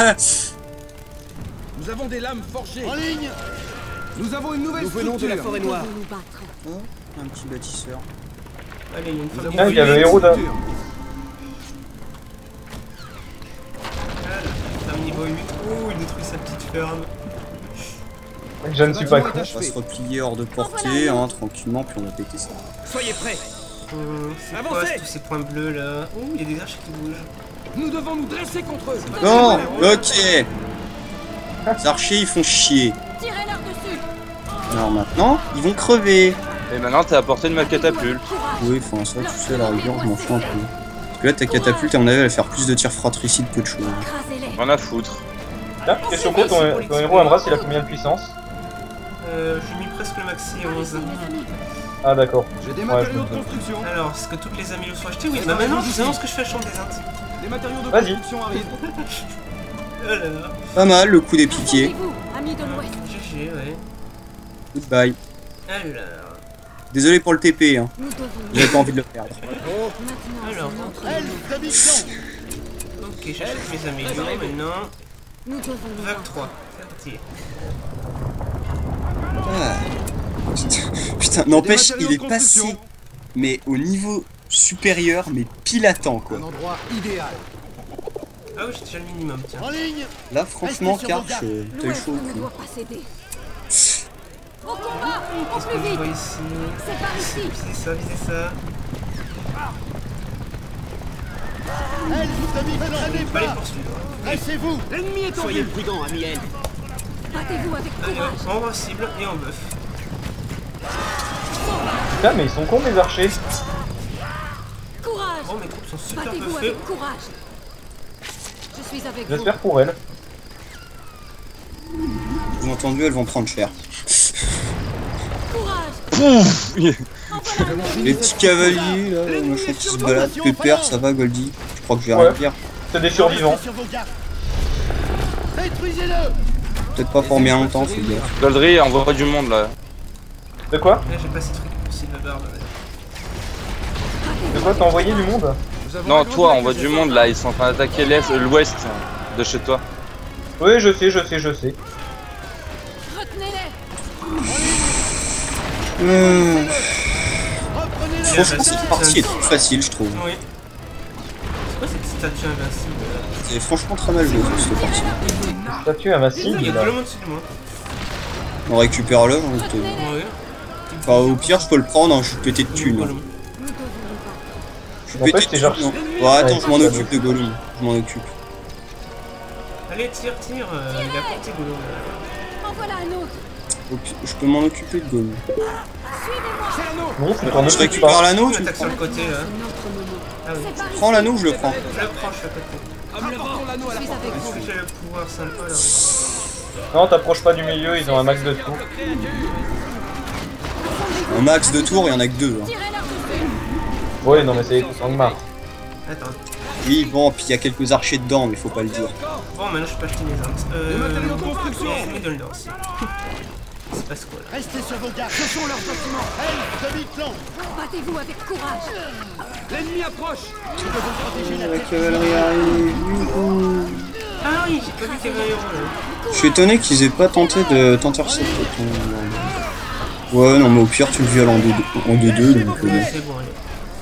Speaker 5: Nous avons des lames forgées.
Speaker 8: En ligne.
Speaker 5: Nous avons une nouvelle
Speaker 7: Nous venons de la
Speaker 5: structure.
Speaker 7: forêt
Speaker 6: Nous
Speaker 7: noire.
Speaker 6: devons nous battre.
Speaker 2: Oh, un petit bâtisseur.
Speaker 1: Allez, il y a une
Speaker 5: Nous
Speaker 1: femme
Speaker 5: avons
Speaker 4: Ah, il y a le
Speaker 5: une
Speaker 4: héros d'un-
Speaker 5: structure.
Speaker 1: Femme niveau huit. Oh, il détruit sa petite ferme.
Speaker 4: Je ne suis pas con.
Speaker 2: On va se replier hors de portée, hein, tranquillement, puis on va péter ça.
Speaker 7: Soyez prêts.
Speaker 1: Hum, c'est quoi
Speaker 7: Avancez.
Speaker 1: tous ces points bleus là? Oh, il y a des arches qui bougent.
Speaker 5: Nous devons nous dresser contre eux.
Speaker 2: Bon, ok. Les archers, ils font chier.
Speaker 6: Tirez-leur dessus.
Speaker 2: Alors maintenant, ils vont crever.
Speaker 3: Et maintenant, t'es à portée de ma catapulte.
Speaker 6: Courage.
Speaker 2: Oui, enfin ça, tu sais, à la rigueur, je m'en fous un peu. Parce que là, ta catapulte, à mon avis, elle va faire plus de tirs fratricides que de choses.
Speaker 6: Écrasez-les.
Speaker 3: Rien à foutre.
Speaker 4: Tiens, question courte, ton, ton héros Ambras il a combien de puissance?
Speaker 1: Euh, j'ai mis presque le maxi
Speaker 6: Par ici,
Speaker 1: onze.
Speaker 6: mes amis.
Speaker 4: Ah d'accord.
Speaker 5: J'ai des
Speaker 4: Ouais,
Speaker 5: matériaux
Speaker 4: je
Speaker 5: de
Speaker 4: me doute.
Speaker 5: construction.
Speaker 1: Alors, est-ce que toutes les améliorations sont achetées? Oui, bah maintenant, je vous annonce que je fais la chambre des intimes.
Speaker 5: Les matériaux de
Speaker 4: Vas-y.
Speaker 5: construction arrivent.
Speaker 1: Oh là là.
Speaker 2: Pas mal, le coup des piquets.
Speaker 6: Attendez-vous, amis de l'Ouest.
Speaker 1: G G, ouais.
Speaker 2: Goodbye.
Speaker 1: Alors.
Speaker 2: Désolé pour le T P, hein.
Speaker 6: Nous devons.
Speaker 2: J'avais pas envie de le perdre.
Speaker 6: Maintenant,
Speaker 1: Alors.
Speaker 6: c'est notre moment.
Speaker 8: Elfe demi-clan.
Speaker 1: Ok, j'achète mes améliorations maintenant.
Speaker 6: Nous devons nous
Speaker 1: Vague
Speaker 6: battre.
Speaker 1: trois. C'est parti.
Speaker 2: Ah. Putain, n'empêche,
Speaker 5: matériaux
Speaker 2: il est
Speaker 5: de construction.
Speaker 2: passé, mais au niveau supérieur, mais pile à temps, quoi.
Speaker 5: Un endroit idéal.
Speaker 1: Ah oui, j'ai déjà le minimum, tiens.
Speaker 8: En ligne.
Speaker 2: Là, franchement,
Speaker 8: Restez sur vos
Speaker 2: Karch,
Speaker 8: gardes.
Speaker 2: euh, t'as eu
Speaker 6: L'Ouest
Speaker 2: chaud au
Speaker 6: ne
Speaker 2: cul.
Speaker 6: doit pas céder. Au combat, au
Speaker 1: Qu'est-ce que
Speaker 6: plus
Speaker 1: je
Speaker 6: vite.
Speaker 1: vois ici?
Speaker 6: C'est par ici.
Speaker 1: Visez ça, visez ça.
Speaker 8: Elfe demi-clan.
Speaker 1: Faut pas les
Speaker 8: Pas.
Speaker 1: poursuivre.
Speaker 8: Dressez-vous.
Speaker 5: L'ennemi est en
Speaker 7: Soyez
Speaker 5: vue.
Speaker 7: prudents, ami elfe.
Speaker 6: Battez-vous avec
Speaker 1: Allez
Speaker 6: courage.
Speaker 1: hop, on cible et on buff.
Speaker 4: Putain mais ils sont cons mes archers.
Speaker 6: Courage.
Speaker 1: Oh, mes troupes sont super
Speaker 6: Battez-vous
Speaker 1: buffées.
Speaker 6: avec courage. Je suis avec vous.
Speaker 4: J'espère pour elle.
Speaker 2: Vous entendu, elles vont prendre cher.
Speaker 6: Courage. En voilà un autre.
Speaker 2: Les petits cavaliers, là, le machin qui se balade, pépère, ça va, Goldie? Je crois que je vais
Speaker 4: Ouais.
Speaker 2: rien dire.
Speaker 4: C'est des survivants.
Speaker 8: Restez sur vos gardes. Détruisez-le.
Speaker 2: Peut-être pas pour bien longtemps, fais gaffe.
Speaker 3: Goldry, envoie du monde là.
Speaker 4: De quoi?
Speaker 1: Là, j'ai pas ces trucs possibles à barbe.
Speaker 4: De quoi t'as envoyé du monde?
Speaker 5: Nous avons
Speaker 3: Non,
Speaker 5: agrandi
Speaker 3: toi,
Speaker 5: la
Speaker 3: envoie du
Speaker 5: position.
Speaker 3: monde là. Ils sont en train d'attaquer l'est, euh, l'ouest de chez toi.
Speaker 4: Oui je sais, je sais, je sais.
Speaker 6: Retenez-les.
Speaker 2: Hum,
Speaker 8: Reprenez-le.
Speaker 2: Franchement, cette partie est trop facile, je trouve.
Speaker 1: Oui. C'est quoi cette statue invincible là?
Speaker 2: C'est franchement très mal joué, cette partie.
Speaker 4: Statue invincible
Speaker 1: Il y a
Speaker 4: là.
Speaker 1: Gollum au-dessus de moi.
Speaker 2: On récupère-le, hein, on te-
Speaker 1: Oui.
Speaker 2: Enfin, au pire, je peux le prendre, hein, je suis pété de thunes. hein.
Speaker 1: Gollum.
Speaker 6: Nous devons nous battre.
Speaker 2: Je suis
Speaker 4: N'empêche,
Speaker 2: pété de
Speaker 4: t'es genre-
Speaker 2: thunes. hein. Bon, attends,
Speaker 4: Ouais,
Speaker 2: je m'en
Speaker 4: c'est
Speaker 2: occupe de Gollum. Je m'en occupe.
Speaker 1: Allez, tire, tire. euh, il a porté Gollum.
Speaker 6: En voilà un autre.
Speaker 2: Au pire, je peux m'en occuper de Gollum.
Speaker 6: Suivez-moi.
Speaker 4: Non, tu t'en
Speaker 2: Je
Speaker 4: occupes
Speaker 2: récupère
Speaker 4: pas.
Speaker 2: l'anneau,
Speaker 1: Tu
Speaker 2: tu le
Speaker 1: attaques sur
Speaker 2: prends.
Speaker 1: le côté là.
Speaker 6: C'est notre moment.
Speaker 1: Ah oui.
Speaker 6: C'est par ici.
Speaker 2: Prends l'anneau ou je le prends?
Speaker 1: Je le prends, je suis à côté.
Speaker 5: Apportons l'anneau à
Speaker 6: Je
Speaker 5: la
Speaker 6: suis avec
Speaker 1: Est-ce
Speaker 6: vous.
Speaker 1: que j'ai le pouvoir sympa là?
Speaker 4: Non, t'approches pas du milieu, ils ont un max de tours.
Speaker 2: Un max de tours, il y en a que deux. hein.
Speaker 6: Tirez-leur dessus.
Speaker 4: Ouais, non mais c'est Angmar.
Speaker 1: Attends.
Speaker 2: Oui, bon, puis il y a quelques archers dedans, mais faut pas le dire.
Speaker 1: Bon, maintenant je peux acheter mes armes.
Speaker 5: Les
Speaker 1: Euh.
Speaker 5: matériaux de construction.
Speaker 1: Mais de le aussi. Il se passe quoi là?
Speaker 8: Restez sur vos gardes.
Speaker 5: Ce sont leurs bâtiments.
Speaker 8: Elfe demi-clan.
Speaker 6: Battez-vous avec courage.
Speaker 7: L'ennemi approche.
Speaker 2: La cavalerie arrive. Youhou.
Speaker 1: Ah oui, j'ai pas vu qu'il y avait un héros là.
Speaker 2: Je suis étonné qu'ils aient pas tenté de t'intercepter. Ouais, non, mais au pire, tu le violes en deux deux. Donc, euh,
Speaker 1: C'est bon, allez.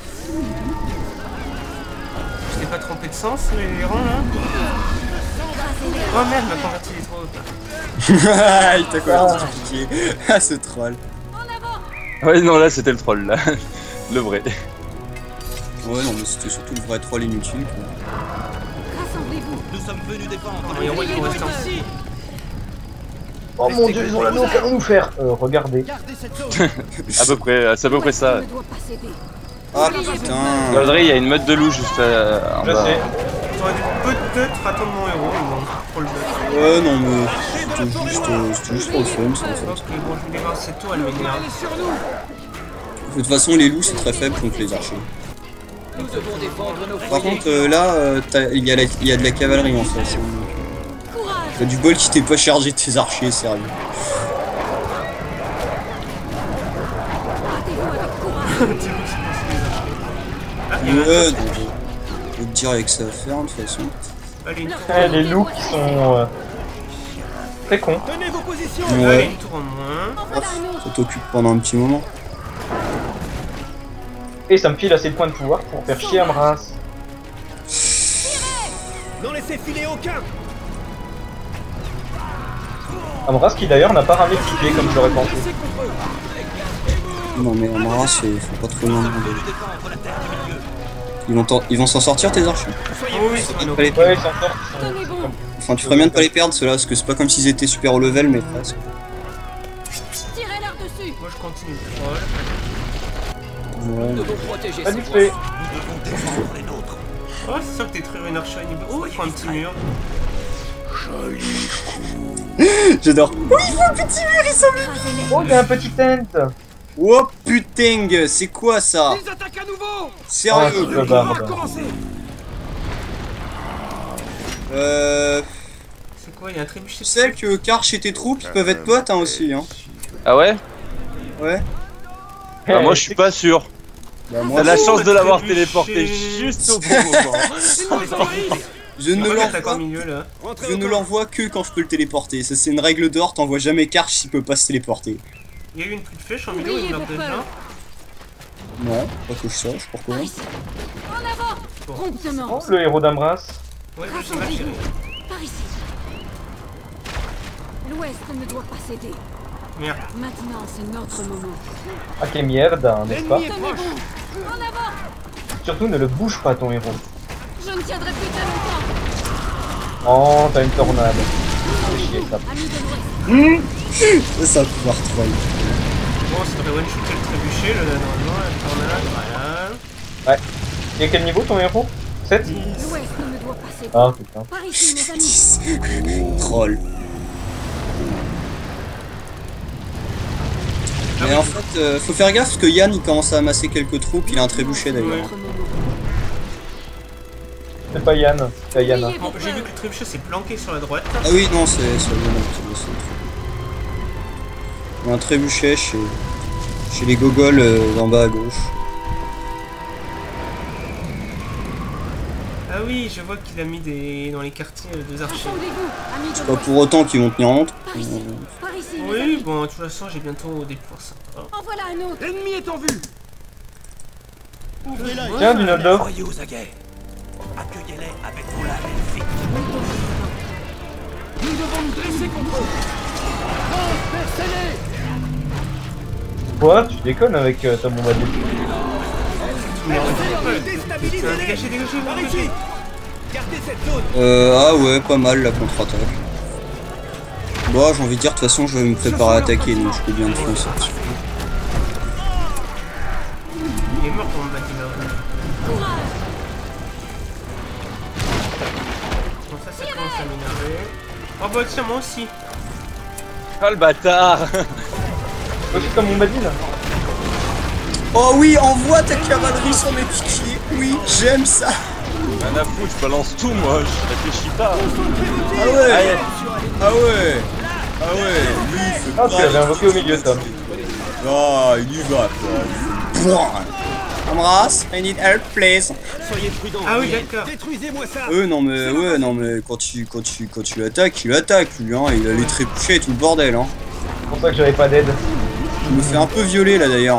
Speaker 1: Je t'ai pas trompé de sens, les rangs là. Oh merde, m'a converti les trop haut.
Speaker 2: il t'a converti du piqué. Ah, ce troll.
Speaker 3: Ouais, non, là c'était le troll, là. Le vrai.
Speaker 2: Ouais, non, mais c'était surtout le vrai troll inutile. Quoi.
Speaker 6: Rassemblez-vous.
Speaker 8: Nous sommes venus défendre.
Speaker 1: Les héros ils vont rester en
Speaker 6: Ici.
Speaker 4: Oh mon dieu, ils ont l'anneau, qu'allons-nous faire? Euh, regardez.
Speaker 8: Gardez cette zone.
Speaker 3: À peu près, c'est à peu près ça.
Speaker 6: Ne doit pas céder.
Speaker 2: Ah putain.
Speaker 3: Gaudry, il y a une meute de loup juste à, en
Speaker 4: Je
Speaker 3: bas.
Speaker 4: sais.
Speaker 1: J'aurais dû peut-être attendre mon héros, mais bon, pour le bug.
Speaker 2: Ouais, non, mais c'était juste, euh, c'était juste pour le fun, ça, en fait.
Speaker 1: Ok, bon, je voulais voir cette tour, elle m'énerve.
Speaker 2: De toute façon, les loups, c'est très faible contre les archers.
Speaker 7: Nous devons défendre nos
Speaker 2: Par
Speaker 7: foyers.
Speaker 2: contre, euh, là, euh, t'as- il y, a la- il y a de la cavalerie en face.
Speaker 6: Courage.
Speaker 2: T'as du bol qui t'est pas chargé de tes archers, sérieux.
Speaker 6: Battez-vous avec courage.
Speaker 1: Ah, il y a un
Speaker 2: Ouais, donc, je vais te dire avec ça à faire, de toute façon.
Speaker 1: Allez, une tour.
Speaker 4: Eh, les loups qui sont euh, très cons.
Speaker 8: Tenez vos positions.
Speaker 1: Allez,
Speaker 2: Ouais,
Speaker 1: une tour en moins.
Speaker 6: En voilà un autre.
Speaker 2: ça t'occupe pendant un petit moment.
Speaker 4: Et ça me file assez de points de pouvoir pour faire chier Amras.
Speaker 8: N'en laissez filer aucun.
Speaker 4: Amras qui d'ailleurs n'a pas ramé piqué comme je l'aurais pensé.
Speaker 8: Laissez contre eux.
Speaker 2: Non, mais en maras, il faut pas trop loin.
Speaker 8: Venus défendre la terre du milieu.
Speaker 2: Ils vont t'en- ils vont s'en sortir, tes archers.
Speaker 1: Oh oui, c'est un
Speaker 2: Pas les
Speaker 1: autre.
Speaker 2: perdre.
Speaker 4: Ouais, ils s'en sortent. ils sont-
Speaker 6: Tenez bon.
Speaker 2: Enfin, tu ferais bien de pas les perdre, ceux-là, parce que c'est pas comme s'ils étaient super au level, mais presque.
Speaker 6: Tirez leur dessus.
Speaker 1: Moi je continue le troll.
Speaker 2: Ouais.
Speaker 7: Nous devons protéger
Speaker 4: Pas
Speaker 7: ces
Speaker 4: vite
Speaker 7: voies.
Speaker 4: fait.
Speaker 1: Oh, c'est sûr que détruire une archerie niveau. Oh, il faut un petit mur.
Speaker 2: J'adore.
Speaker 4: Oh, il y a un petit tent.
Speaker 2: Oh putain, c'est quoi ça?
Speaker 8: Ils attaquent à nouveau.
Speaker 2: Sérieux?
Speaker 4: Oh,
Speaker 8: Le
Speaker 4: bah,
Speaker 8: combat a
Speaker 4: bah.
Speaker 8: commencé.
Speaker 2: Euh...
Speaker 1: C'est quoi, il y a un trébuchet.
Speaker 2: Tu sais que Karch et tes troupes, ils peuvent être potes, hein, aussi, hein.
Speaker 3: Ah ouais?
Speaker 2: Ouais.
Speaker 3: Bah, moi je suis pas sûr.
Speaker 2: Bah,
Speaker 3: T'as
Speaker 2: moi,
Speaker 3: la
Speaker 1: Oh,
Speaker 3: chance de
Speaker 1: le
Speaker 3: l'avoir
Speaker 1: trébuchet.
Speaker 3: téléporté juste au bon moment.
Speaker 2: je ne
Speaker 1: Regarde, t'as
Speaker 2: l'envoie...
Speaker 1: encore au milieu là.
Speaker 2: Je ne l'envoie que quand je peux le téléporter. Ça, c'est une règle d'or, t'envoies jamais Karch s'il peut pas se téléporter.
Speaker 1: Il y a eu une petite flèche en milieu, il
Speaker 6: Oubliez
Speaker 1: meurt
Speaker 6: vos
Speaker 1: de
Speaker 6: peurs.
Speaker 1: gens.
Speaker 2: Non, pas que je sache, pourquoi?
Speaker 6: Par ici. En avant. Promptement.
Speaker 4: Oh, le héros d'Amras.
Speaker 1: Ouais, j'ai mal géré.
Speaker 6: Rassemblez-vous. Par ici. L'Ouest ne doit pas céder.
Speaker 1: Merde.
Speaker 6: Maintenant, c'est notre moment.
Speaker 4: Ah, quelle merde, hein, n'est-ce pas?
Speaker 8: L'ennemi est
Speaker 6: Tenez
Speaker 8: proche.
Speaker 6: bon. En avant.
Speaker 4: Surtout, ne le bouge pas, ton héros.
Speaker 6: Je ne tiendrai plus très longtemps.
Speaker 4: Oh, t'as une tornade. C'est chier, ça.
Speaker 6: Amis de l'Ouest.
Speaker 2: Ça, ça va pouvoir troll.
Speaker 1: Bon, ça devrait one-shooter le trébuchet là, normalement, la tornade, voilà.
Speaker 4: Et quel niveau, ton héros? sept?
Speaker 6: L'Ouest ne doit pas céder.
Speaker 4: Ah, putain.
Speaker 6: Par ici, mes amis.
Speaker 2: Troll. Mais en fait, euh, faut faire gaffe parce que Yann il commence à amasser quelques troupes, il a un trébuchet d'ailleurs.
Speaker 6: Notre moment.
Speaker 4: C'est pas Yann, c'est Yana.
Speaker 6: Oubliez
Speaker 1: Bon,
Speaker 6: vos
Speaker 1: j'ai vu
Speaker 6: peurs.
Speaker 1: que le trébuchet s'est planqué sur la droite.
Speaker 2: Ah oui, non, c'est c'est Yann, c'est c'est le truc. Il y a un trébuchet chez, chez les gogols euh, en bas à gauche.
Speaker 1: Ah oui, je vois qu'il a mis des dans les quartiers euh, deux archers.
Speaker 6: Rassemblez-vous, amis de
Speaker 2: Pas
Speaker 6: l'Ouest.
Speaker 2: pour autant qu'ils vont tenir en honte.
Speaker 6: Par ici. Par ici, mes
Speaker 1: Oui,
Speaker 6: amis.
Speaker 1: bon, de toute façon, j'ai bientôt des points sympas.
Speaker 6: En voilà un autre.
Speaker 8: L'ennemi est en vue. Ouvrez-la.
Speaker 4: Tiens, du note d'or.
Speaker 8: Soyez aux aguets. Accueillez-les avec vos lames et vite. Nous devons nous dresser contre eux. Transpercez-les.
Speaker 4: Quoi? Tu déconnes avec euh, ta bombe à dé.
Speaker 8: Déstabilisez-les.
Speaker 1: Dégagez, dégagez,
Speaker 8: Par
Speaker 1: dégagez.
Speaker 8: ici. Gardez cette zone.
Speaker 2: Euh, ah ouais, pas mal la contre-attaque. Bon, j'ai envie de dire, de toute façon, je vais me préparer à attaquer, donc je peux bien le foncer dessus.
Speaker 1: Il est mort pour me battre là.
Speaker 6: Courage.
Speaker 1: Bon, ça, ça commence à m'énerver. Oh bah tiens, moi aussi.
Speaker 3: Ah le bâtard.
Speaker 4: Aussi comme bombe à dé, là.
Speaker 2: Oh oui, envoie ta cavalerie sur mes piquiers. Oui, j'aime ça.
Speaker 3: Rien à foutre, je balance tout moi, je réfléchis pas.
Speaker 2: Ah ouais. Ah ouais. Ah ouais. Lui, il fait
Speaker 4: Ah, tu l'avais invoqué au milieu, Tom.
Speaker 2: Ah, il y va, quoi. Pouah. Amras, I need help, please.
Speaker 8: Soyez prudents.
Speaker 1: Ah oui, d'accord.
Speaker 8: Détruisez-moi ça.
Speaker 2: Euh, non, mais, ouais, non, mais quand tu, quand tu, quand tu l'attaques, il attaque, lui, hein. Il a les trébuchés et tout le bordel, hein.
Speaker 4: C'est pour ça que j'avais pas d'aide.
Speaker 2: Il me fait un peu violer, là, d'ailleurs.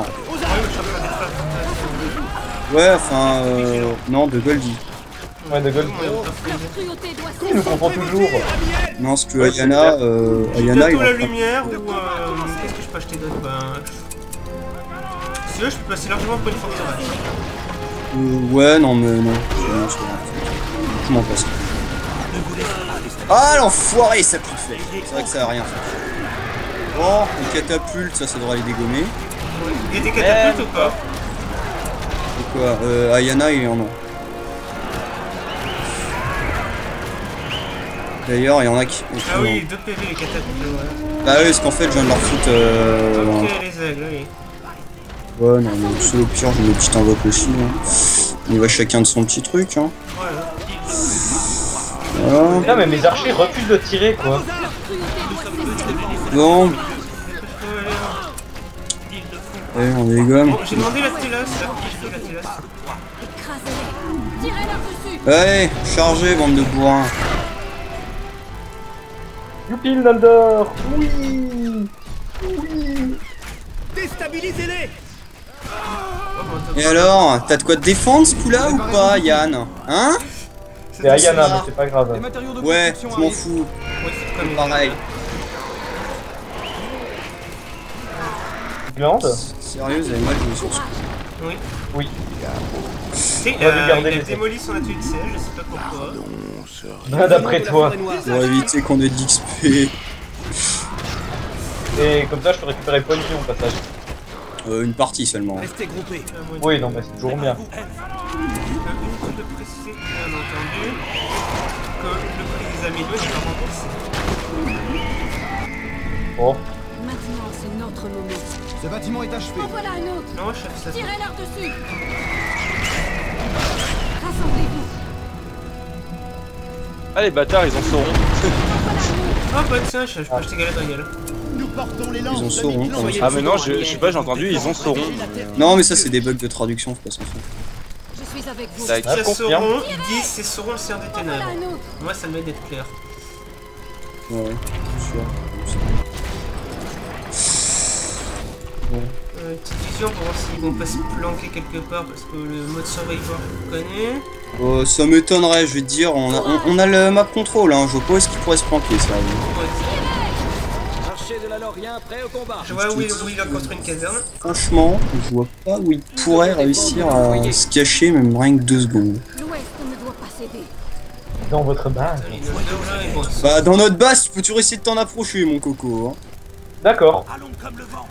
Speaker 2: Ouais, enfin, euh, non, de Goldie.
Speaker 4: Ouais, de Gold.
Speaker 6: Cruauté doit
Speaker 4: Il nous comprend toujours.
Speaker 2: Non, parce que
Speaker 3: Ouais,
Speaker 2: Ayana, euh, Ayana, il
Speaker 1: Bientôt la
Speaker 2: va
Speaker 1: lumière ou euh, qu'est-ce que je peux acheter d'autre? Ben, si tu veux, je peux passer largement pour une forteresse.
Speaker 2: Euh, ouais, non, mais non. non c'est bon. Je m'en passe. Ah, l'enfoiré, ça pue de fait. C'est vrai que ça a rien fait. Bon, les catapultes, ça, ça devrait les dégommer.
Speaker 1: Il y a des catapultes ou pas?
Speaker 2: Et quoi euh, Ayana, il en a. D'ailleurs, il y en a qui.
Speaker 1: Ah oui, deux P V les catapultes, ouais.
Speaker 2: Bah oui, parce qu'en fait, je viens de leur foutre. Euh...
Speaker 1: Ok, les aigles, oui.
Speaker 2: Ouais, non, mais c'est au pire, je mets une petite invoque aussi. Hein. On va chacun de son petit truc. Hein.
Speaker 1: Voilà.
Speaker 2: Voilà.
Speaker 4: Là, mais mes archers refusent de tirer, quoi.
Speaker 2: Bon. Allez, on dégomme.
Speaker 1: Bon, j'ai demandé la Tilas, là. Je fais la Tilas.
Speaker 6: écraser. Tirez leur dessus.
Speaker 2: Allez, chargez, bande de bourrins.
Speaker 4: Youpi, le Noldor. Oui. Oui.
Speaker 8: Déstabilisez-les.
Speaker 2: Et alors, t'as de quoi te défendre ce coup-là ou pas, Yann? Hein?
Speaker 4: C'est Ayana, mais c'est pas grave.
Speaker 5: Les matériaux de
Speaker 2: Ouais,
Speaker 5: construction
Speaker 2: je m'en
Speaker 5: arrivent.
Speaker 2: fous.
Speaker 1: Ouais, c'est comme
Speaker 2: Pareil.
Speaker 4: Glande.
Speaker 2: Sérieux, vous avez mal joué sur ce coup.
Speaker 1: Oui.
Speaker 4: Oui.
Speaker 1: Tu sais,
Speaker 4: On va lui
Speaker 1: euh,
Speaker 4: garder
Speaker 1: il a
Speaker 4: les-
Speaker 1: démoli son atelier de siège, je sais pas pourquoi.
Speaker 4: Ah, d'après toi.
Speaker 2: Pour éviter qu'on ait d'X P.
Speaker 4: Et comme ça, je peux récupérer pognon au passage.
Speaker 2: Euh, une partie seulement.
Speaker 8: Restez groupés.
Speaker 4: Oui, non, mais c'est toujours bien.
Speaker 1: Euh, inutile de préciser, bien entendu, que le prix des amélios n'est pas remboursé.
Speaker 4: Bon.
Speaker 6: Maintenant, c'est notre moment.
Speaker 5: Ce bâtiment est achevé.
Speaker 6: En voilà un autre.
Speaker 1: Non, chef, ça
Speaker 6: Tirez leur dessus. Rassemblez-vous.
Speaker 3: Ah, les bâtards, ils en sauront.
Speaker 1: Ah bah tiens, je je peux acheter Galadriel.
Speaker 8: Nous portons les lances.
Speaker 2: Ils en sauront.
Speaker 8: de Miquelon.
Speaker 3: Ah, mais non, je, je sais pas, j'ai entendu, ils en sauront.
Speaker 2: Non, mais ça, c'est des bugs de traduction, faut pas s'en faire.
Speaker 6: Je suis avec vous.
Speaker 3: Tac.
Speaker 4: Ah, je
Speaker 1: Ça
Speaker 4: confirme.
Speaker 1: Sauron, ils disent c'est Sauron le Seigneur des
Speaker 6: En voilà
Speaker 1: Ténèbres.
Speaker 6: un autre.
Speaker 1: Moi, ça mérite d'être clair.
Speaker 2: Ouais, c'est sûr.
Speaker 1: Euh, petite vision pour voir s'ils vont pas se planquer quelque part parce que le mode survivor je connais.
Speaker 2: Euh, ça m'étonnerait, je vais te dire, on a, on, on a le map control, hein, je vois pas où est-ce qu'il pourrait se planquer, ça.
Speaker 7: Archer de la Lorien, prêt au combat.
Speaker 1: Je vois où il, où il a construit une caserne.
Speaker 2: Franchement, je vois pas où il pourrait réussir à se cacher, même rien que deux secondes.
Speaker 6: L'Ouest ne doit pas céder.
Speaker 4: Dans votre base.
Speaker 1: Les Noldor, là, ils vont se-
Speaker 2: Bah, dans notre base, tu peux toujours essayer de t'en approcher, mon coco. Hein.
Speaker 4: D'accord.
Speaker 8: Allons comme le vent.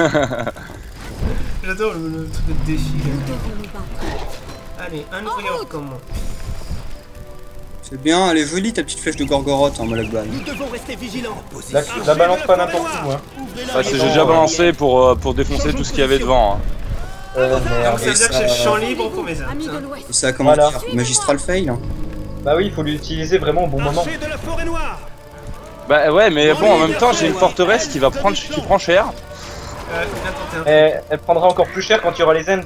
Speaker 1: J'adore le, le truc de défi. là.
Speaker 6: Nous devons nous battre.
Speaker 1: Allez, un ouvrier comme moi.
Speaker 2: C'est bien, elle est jolie ta petite flèche de Gorgoroth, hein, Malakban.
Speaker 8: Nous devons rester vigilants.
Speaker 4: La, la balance pas n'importe où, hein.
Speaker 8: Ouvrez-la.
Speaker 3: Ah, c'est j'ai déjà balancé pour, euh, pour défoncer tout ce qu'il y avait devant. Hein.
Speaker 4: Euh,
Speaker 1: Donc
Speaker 4: merde.
Speaker 1: ça veut dire que j'ai le champ libre pour mes armes.
Speaker 6: Amis de
Speaker 1: tiens.
Speaker 6: l'Ouest.
Speaker 2: Et ça a comment
Speaker 4: Voilà.
Speaker 2: dire Magistral fail hein.
Speaker 4: Bah oui, il faut l'utiliser vraiment au bon moment.
Speaker 8: Archer de la forêt noire.
Speaker 3: Bah ouais, mais bon, en même temps, j'ai une forteresse qui va prendre, qui prend cher.
Speaker 1: Euh, viens tenter un.
Speaker 4: Elle, elle prendra encore plus cher quand il y aura les Ents.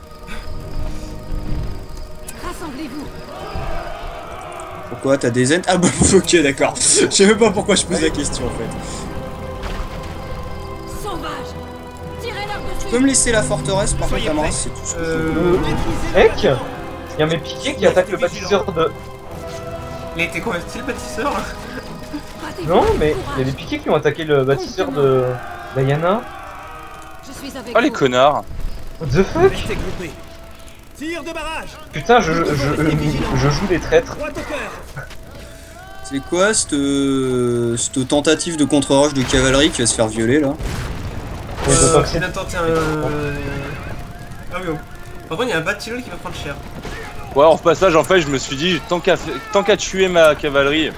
Speaker 6: Rassemblez-vous.
Speaker 2: Pourquoi t'as des Ents? Ah bah ok d'accord. Je sais même pas pourquoi je pose la question en fait.
Speaker 6: Sauvage. Tirez leur
Speaker 2: Tu
Speaker 6: dessus.
Speaker 2: peux me laisser la forteresse par contre
Speaker 1: Soyez
Speaker 2: Amras,
Speaker 1: prêts.
Speaker 2: c'est tout ce que je
Speaker 1: Euh,
Speaker 2: veux.
Speaker 4: Ek, il y a mes piquets qui attaquent le bâtisseur de...
Speaker 1: Il a été converti le bâtisseur.
Speaker 6: Battez-vous.
Speaker 4: Non, mais il y a
Speaker 6: Courage.
Speaker 4: des piquets qui ont attaqué le bâtisseur de... Diana.
Speaker 6: Je suis avec
Speaker 3: Oh les
Speaker 6: vous.
Speaker 3: connards.
Speaker 4: What the fuck?
Speaker 8: Restez groupés. Tir de barrage.
Speaker 4: Putain, je, je, je, je joue des traîtres.
Speaker 8: Droit au cœur.
Speaker 2: C'est quoi cette, euh, cette tentative de contre-rush de cavalerie qui va se faire violer là?
Speaker 4: Ouais, je
Speaker 1: Euh,
Speaker 4: crois que c'est-
Speaker 1: il a tenté un. euh, Ah oui, oh. Par contre, il y a un bâtiment qui va prendre cher.
Speaker 3: Ouais, en passage, en fait, je me suis dit, tant qu'à fa- tant qu'à tuer ma cavalerie,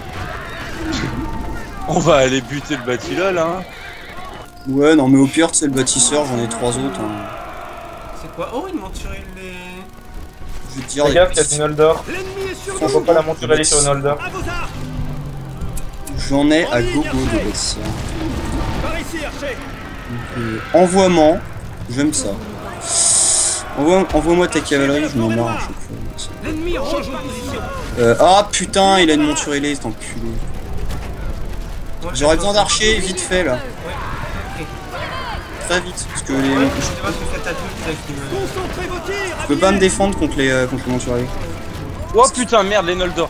Speaker 3: on va aller buter le bâtilol, hein.
Speaker 2: Ouais non mais au pire c'est le bâtisseur, j'en ai trois autres. Hein.
Speaker 1: C'est quoi? Oh, une monture les.
Speaker 2: Je vais te dire,
Speaker 4: Fais gaffe, il y a du Noldor.
Speaker 8: L'ennemi est sur
Speaker 4: On
Speaker 8: nous.
Speaker 4: voit pas la monture aller sur le Noldor.
Speaker 8: À vos armes.
Speaker 2: j'en ai à gogo de bâtisseurs.
Speaker 8: Par ici, Archer.
Speaker 2: Euh, envoiement, j'aime ça. Envoie- Envoie-moi ta cavalerie, je m'en marre à chaque fois. merci.
Speaker 8: L'ennemi change de position.
Speaker 2: Euh, ah putain, il a une monture ailée, cet enculé.
Speaker 1: Moi,
Speaker 2: J'aurais
Speaker 1: j'attends-
Speaker 2: besoin d'archers, vite fait là.
Speaker 1: Ok.
Speaker 2: Très vite, parce que les...
Speaker 1: Ouais,
Speaker 2: je
Speaker 1: je sais pas ce que catapulte là qui me.
Speaker 8: Concentrez vos tirs.
Speaker 2: peux pas me défendre contre les, euh, contre les montures ailées.
Speaker 3: Oh putain, merde, les Noldor.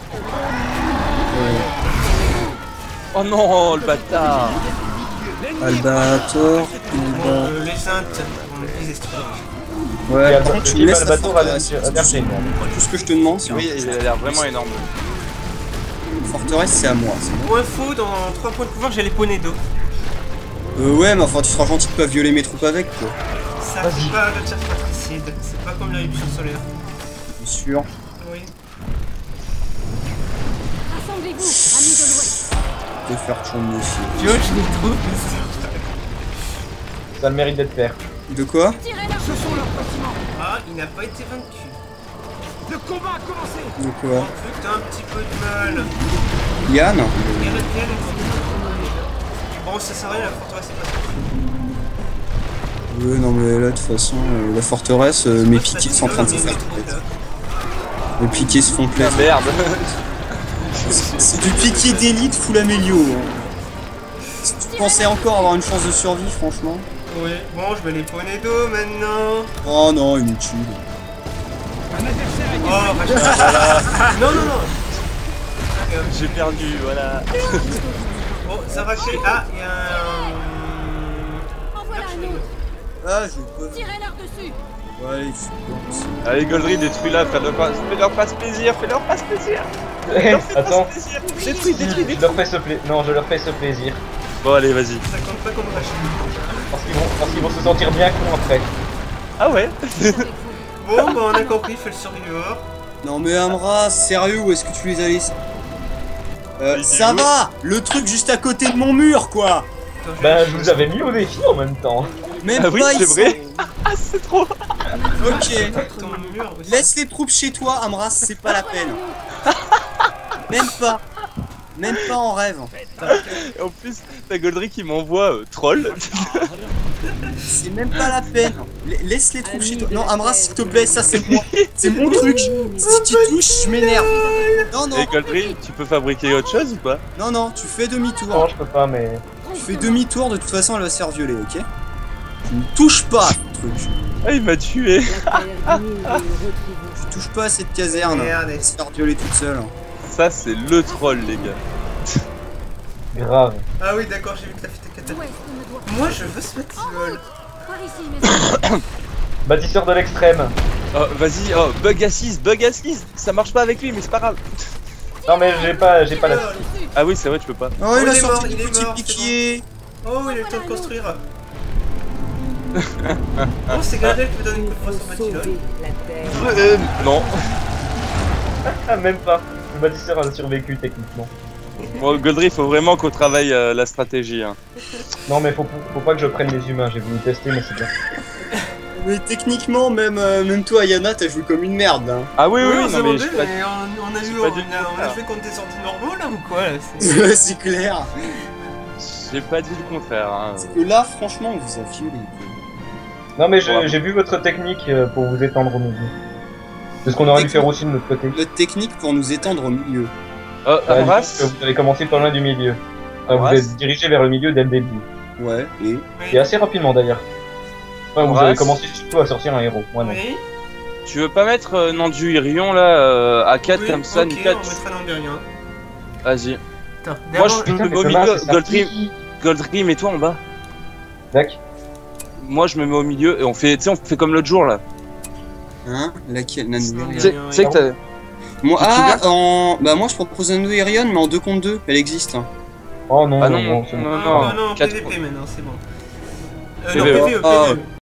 Speaker 3: Oh non, le bâtard.
Speaker 2: Albator,
Speaker 1: Bon, euh, les saintes, on les historiques.
Speaker 2: Ouais,
Speaker 4: Et
Speaker 2: par contre, tu me
Speaker 4: Alba-
Speaker 2: laisses la
Speaker 4: Albator a l'air-
Speaker 2: forteresse.
Speaker 4: a l'air génial.
Speaker 2: Tout ce que je te demande, c'est
Speaker 3: Oui, il a l'air vraiment énorme.
Speaker 2: une forteresse, c'est à moi. c'est
Speaker 1: Pour info, dans trois points de pouvoir, j'ai les poneys d'eau.
Speaker 2: bon. Euh, ouais, mais enfin, tu seras gentil de pas violer mes troupes avec, quoi.
Speaker 1: Ça
Speaker 4: Vas-y.
Speaker 1: fait pas le tir fratricide, c'est pas comme l'éruption solaire.
Speaker 2: Bien sûr.
Speaker 1: Oui.
Speaker 6: Rassemblez-vous, amis de l'Ouest.
Speaker 2: De faire tourner mes filles.
Speaker 1: Tu vois, je les trouve.
Speaker 4: Ça a le mérite d'être fait.
Speaker 2: De quoi?
Speaker 6: Tirez là. Ce sont leurs bâtiments.
Speaker 1: Ah, il n'a pas été vaincu.
Speaker 8: Le combat a commencé.
Speaker 2: De quoi?
Speaker 1: Vu que t'as un petit peu de mal.
Speaker 2: Yann?
Speaker 1: Il reste bien les forteresses. Bon, ça sert à rien, la forteresse est pas
Speaker 2: Ouais, non, mais là, de toute façon, euh, la forteresse, euh, mes piquets sont en train de se faire plaisir. Les piquets se font
Speaker 3: Ah
Speaker 2: plaisir.
Speaker 3: merde.
Speaker 2: C'est du piquet d'élite full amélio. Hein. Si tu pensais encore avoir une chance de survie, franchement.
Speaker 1: Oui, bon, je mets les poneys d'eau maintenant.
Speaker 2: Oh non, inutile.
Speaker 1: Oh, vache. Non, non, non.
Speaker 3: J'ai perdu, voilà.
Speaker 1: Bon, ça va créer. Ah, il y a un.
Speaker 6: En voilà un autre.
Speaker 2: Ah, j'ai pas.
Speaker 6: Tirez leur dessus.
Speaker 2: Ouais, allez, c'est bon.
Speaker 3: Allez, Goldry, détruis-la, fais-leur pas, fais-leur pas plaisir, fais-leur pas plaisir.
Speaker 4: Eh, attends,
Speaker 3: Détruis, détruis,
Speaker 4: je
Speaker 3: détruis.
Speaker 4: leur fais ce plaisir. Non, je leur fais ce plaisir.
Speaker 3: Bon, allez, vas-y.
Speaker 1: Ça compte pas comme vache.
Speaker 4: Parce qu'ils vont, parce qu'ils vont se sentir bien cons après.
Speaker 3: Ah ouais.
Speaker 1: Bon, bah, on a compris, fais le survivor.
Speaker 2: Non, mais Amra, sérieux, où est-ce que tu les as laissés? Euh,
Speaker 3: Il est
Speaker 2: ça
Speaker 3: où
Speaker 2: va! Le truc juste à côté de mon mur, quoi!
Speaker 1: Attends, je-
Speaker 4: Bah, je vous avais mis au défi en même temps.
Speaker 2: Même
Speaker 3: Ah oui,
Speaker 2: pas
Speaker 3: c'est
Speaker 2: ici.
Speaker 3: vrai. Ah, c'est trop.
Speaker 2: Ok.
Speaker 1: Ton mur aussi.
Speaker 2: Laisse les troupes chez toi, Amras, c'est pas la peine. Même pas. Même pas en rêve.
Speaker 3: Et en plus, t'as Goldry qui m'envoie euh, troll.
Speaker 2: C'est même pas la peine. La- Laisse les troupes chez toi. Non, Amras, s'il te plaît, ça c'est moi. C'est mon truc. Si tu touches, je m'énerve. Non, non.
Speaker 3: Et Goldry, tu peux fabriquer autre chose ou pas?
Speaker 2: Non, non, tu fais
Speaker 4: Non,
Speaker 2: demi-tour.
Speaker 4: je peux pas, mais.
Speaker 2: Tu fais demi-tour, de toute façon, elle va se faire violer, ok? Tu ne touches pas à ce truc.
Speaker 3: Ah, il m'a tué.
Speaker 2: Tu touches pas à cette caserne.
Speaker 1: Merde.
Speaker 2: Elle va se faire violer toute seule.
Speaker 3: Ça, c'est le troll, les gars.
Speaker 4: Grave.
Speaker 1: Ah oui, d'accord, j'ai vu que t'as fait tes catapulte.
Speaker 6: L'Ouest ne doit
Speaker 1: Moi, je veux ce batignol.
Speaker 6: par ici, mes amis.
Speaker 4: Bâtisseur de l'extrême.
Speaker 3: Oh, vas-y, oh, bug assise, bug assise. Ça marche pas avec lui, mais c'est pas grave.
Speaker 4: Non, mais j'ai pas, j'ai pas la.
Speaker 6: Dessus.
Speaker 3: Ah oui, c'est vrai, tu peux pas.
Speaker 2: Oh, il
Speaker 1: il
Speaker 2: a
Speaker 1: est
Speaker 2: sorti
Speaker 1: mort,
Speaker 2: le
Speaker 1: il est
Speaker 2: petit
Speaker 1: mort, c'est
Speaker 2: piquier.
Speaker 1: Oh, il a le temps de construire. Oh, c'est Gradel qui me donne une coup de poing sur batignol.
Speaker 3: Euh, non.
Speaker 4: Ah, même pas. Le bâtisseur a survécu techniquement.
Speaker 3: Bon, Goldry, faut vraiment qu'on travaille euh, la stratégie. Hein.
Speaker 4: Non, mais faut, faut pas que je prenne les humains. J'ai voulu tester, mais c'est bien.
Speaker 2: Mais techniquement, même, euh, même toi, Yana, t'as joué comme une merde. Hein.
Speaker 3: Ah oui, oui,
Speaker 1: on
Speaker 3: oui,
Speaker 1: se
Speaker 3: non mais
Speaker 1: demandait,
Speaker 3: j'ai pas
Speaker 1: mais on, on a
Speaker 3: j'ai
Speaker 1: vu,
Speaker 3: pas
Speaker 1: on,
Speaker 3: dit
Speaker 1: a,
Speaker 3: le
Speaker 1: on a
Speaker 3: contraire.
Speaker 1: joué contre des sorties normaux là ou quoi là c'est-
Speaker 2: Ouais, c'est clair.
Speaker 3: j'ai pas dit le contraire. Hein.
Speaker 2: Parce que là, franchement, on vous a violé.
Speaker 4: Non, mais je-
Speaker 3: Ouais.
Speaker 4: j'ai vu votre technique euh, pour vous étendre au milieu. C'est ce qu'on aurait dû faire aussi de notre côté.
Speaker 2: Notre technique pour nous étendre au milieu.
Speaker 3: Oh,
Speaker 4: Bah,
Speaker 3: Amras,
Speaker 4: juste que vous avez commencé pas loin du milieu. Enfin, vous
Speaker 3: Amras.
Speaker 4: êtes dirigé vers le milieu dès le début.
Speaker 2: Ouais, et...
Speaker 4: Et assez rapidement d'ailleurs. Enfin, vous
Speaker 3: Amras.
Speaker 4: avez commencé surtout à sortir un héros. Moi non.
Speaker 1: Oui,
Speaker 3: tu veux pas mettre euh, Nandu Irion là euh, à quatre
Speaker 1: oui,
Speaker 3: comme ça,
Speaker 1: ok,
Speaker 3: Nika,
Speaker 1: on
Speaker 3: tu-
Speaker 1: mettra Nandérien.
Speaker 3: Vas-y.
Speaker 1: Attends,
Speaker 3: Moi, je
Speaker 1: d'abord,
Speaker 3: suis
Speaker 4: Putain, mais
Speaker 3: au
Speaker 4: Thomas,
Speaker 3: milieu.
Speaker 4: c'est
Speaker 3: Goldry,
Speaker 4: sorti.
Speaker 3: Goldry, mets-toi en bas.
Speaker 4: Tac.
Speaker 3: Moi, je me mets au milieu et on fait, tu sais, on fait comme l'autre jour là.
Speaker 2: Hein? Laquelle? Nandou
Speaker 1: Non,
Speaker 3: Tu
Speaker 2: Irion.
Speaker 3: sais
Speaker 1: rien,
Speaker 3: tu sais que t'as.
Speaker 2: Moi,
Speaker 3: Tu te
Speaker 2: ah,
Speaker 3: souviens
Speaker 2: en... Bah moi, je propose Nandou Irion, mais en deux contre deux. Elle existe. Hein.
Speaker 4: Oh non,
Speaker 3: Ah
Speaker 4: non,
Speaker 3: non,
Speaker 4: non,
Speaker 3: non,
Speaker 4: c'est bon.
Speaker 3: non,
Speaker 1: Non, non,
Speaker 3: non.
Speaker 1: non,
Speaker 3: quatre-
Speaker 1: P V P maintenant, c'est bon. Euh,
Speaker 3: P
Speaker 1: non,
Speaker 3: V E.
Speaker 1: P V E,
Speaker 2: Ah,
Speaker 1: P V E.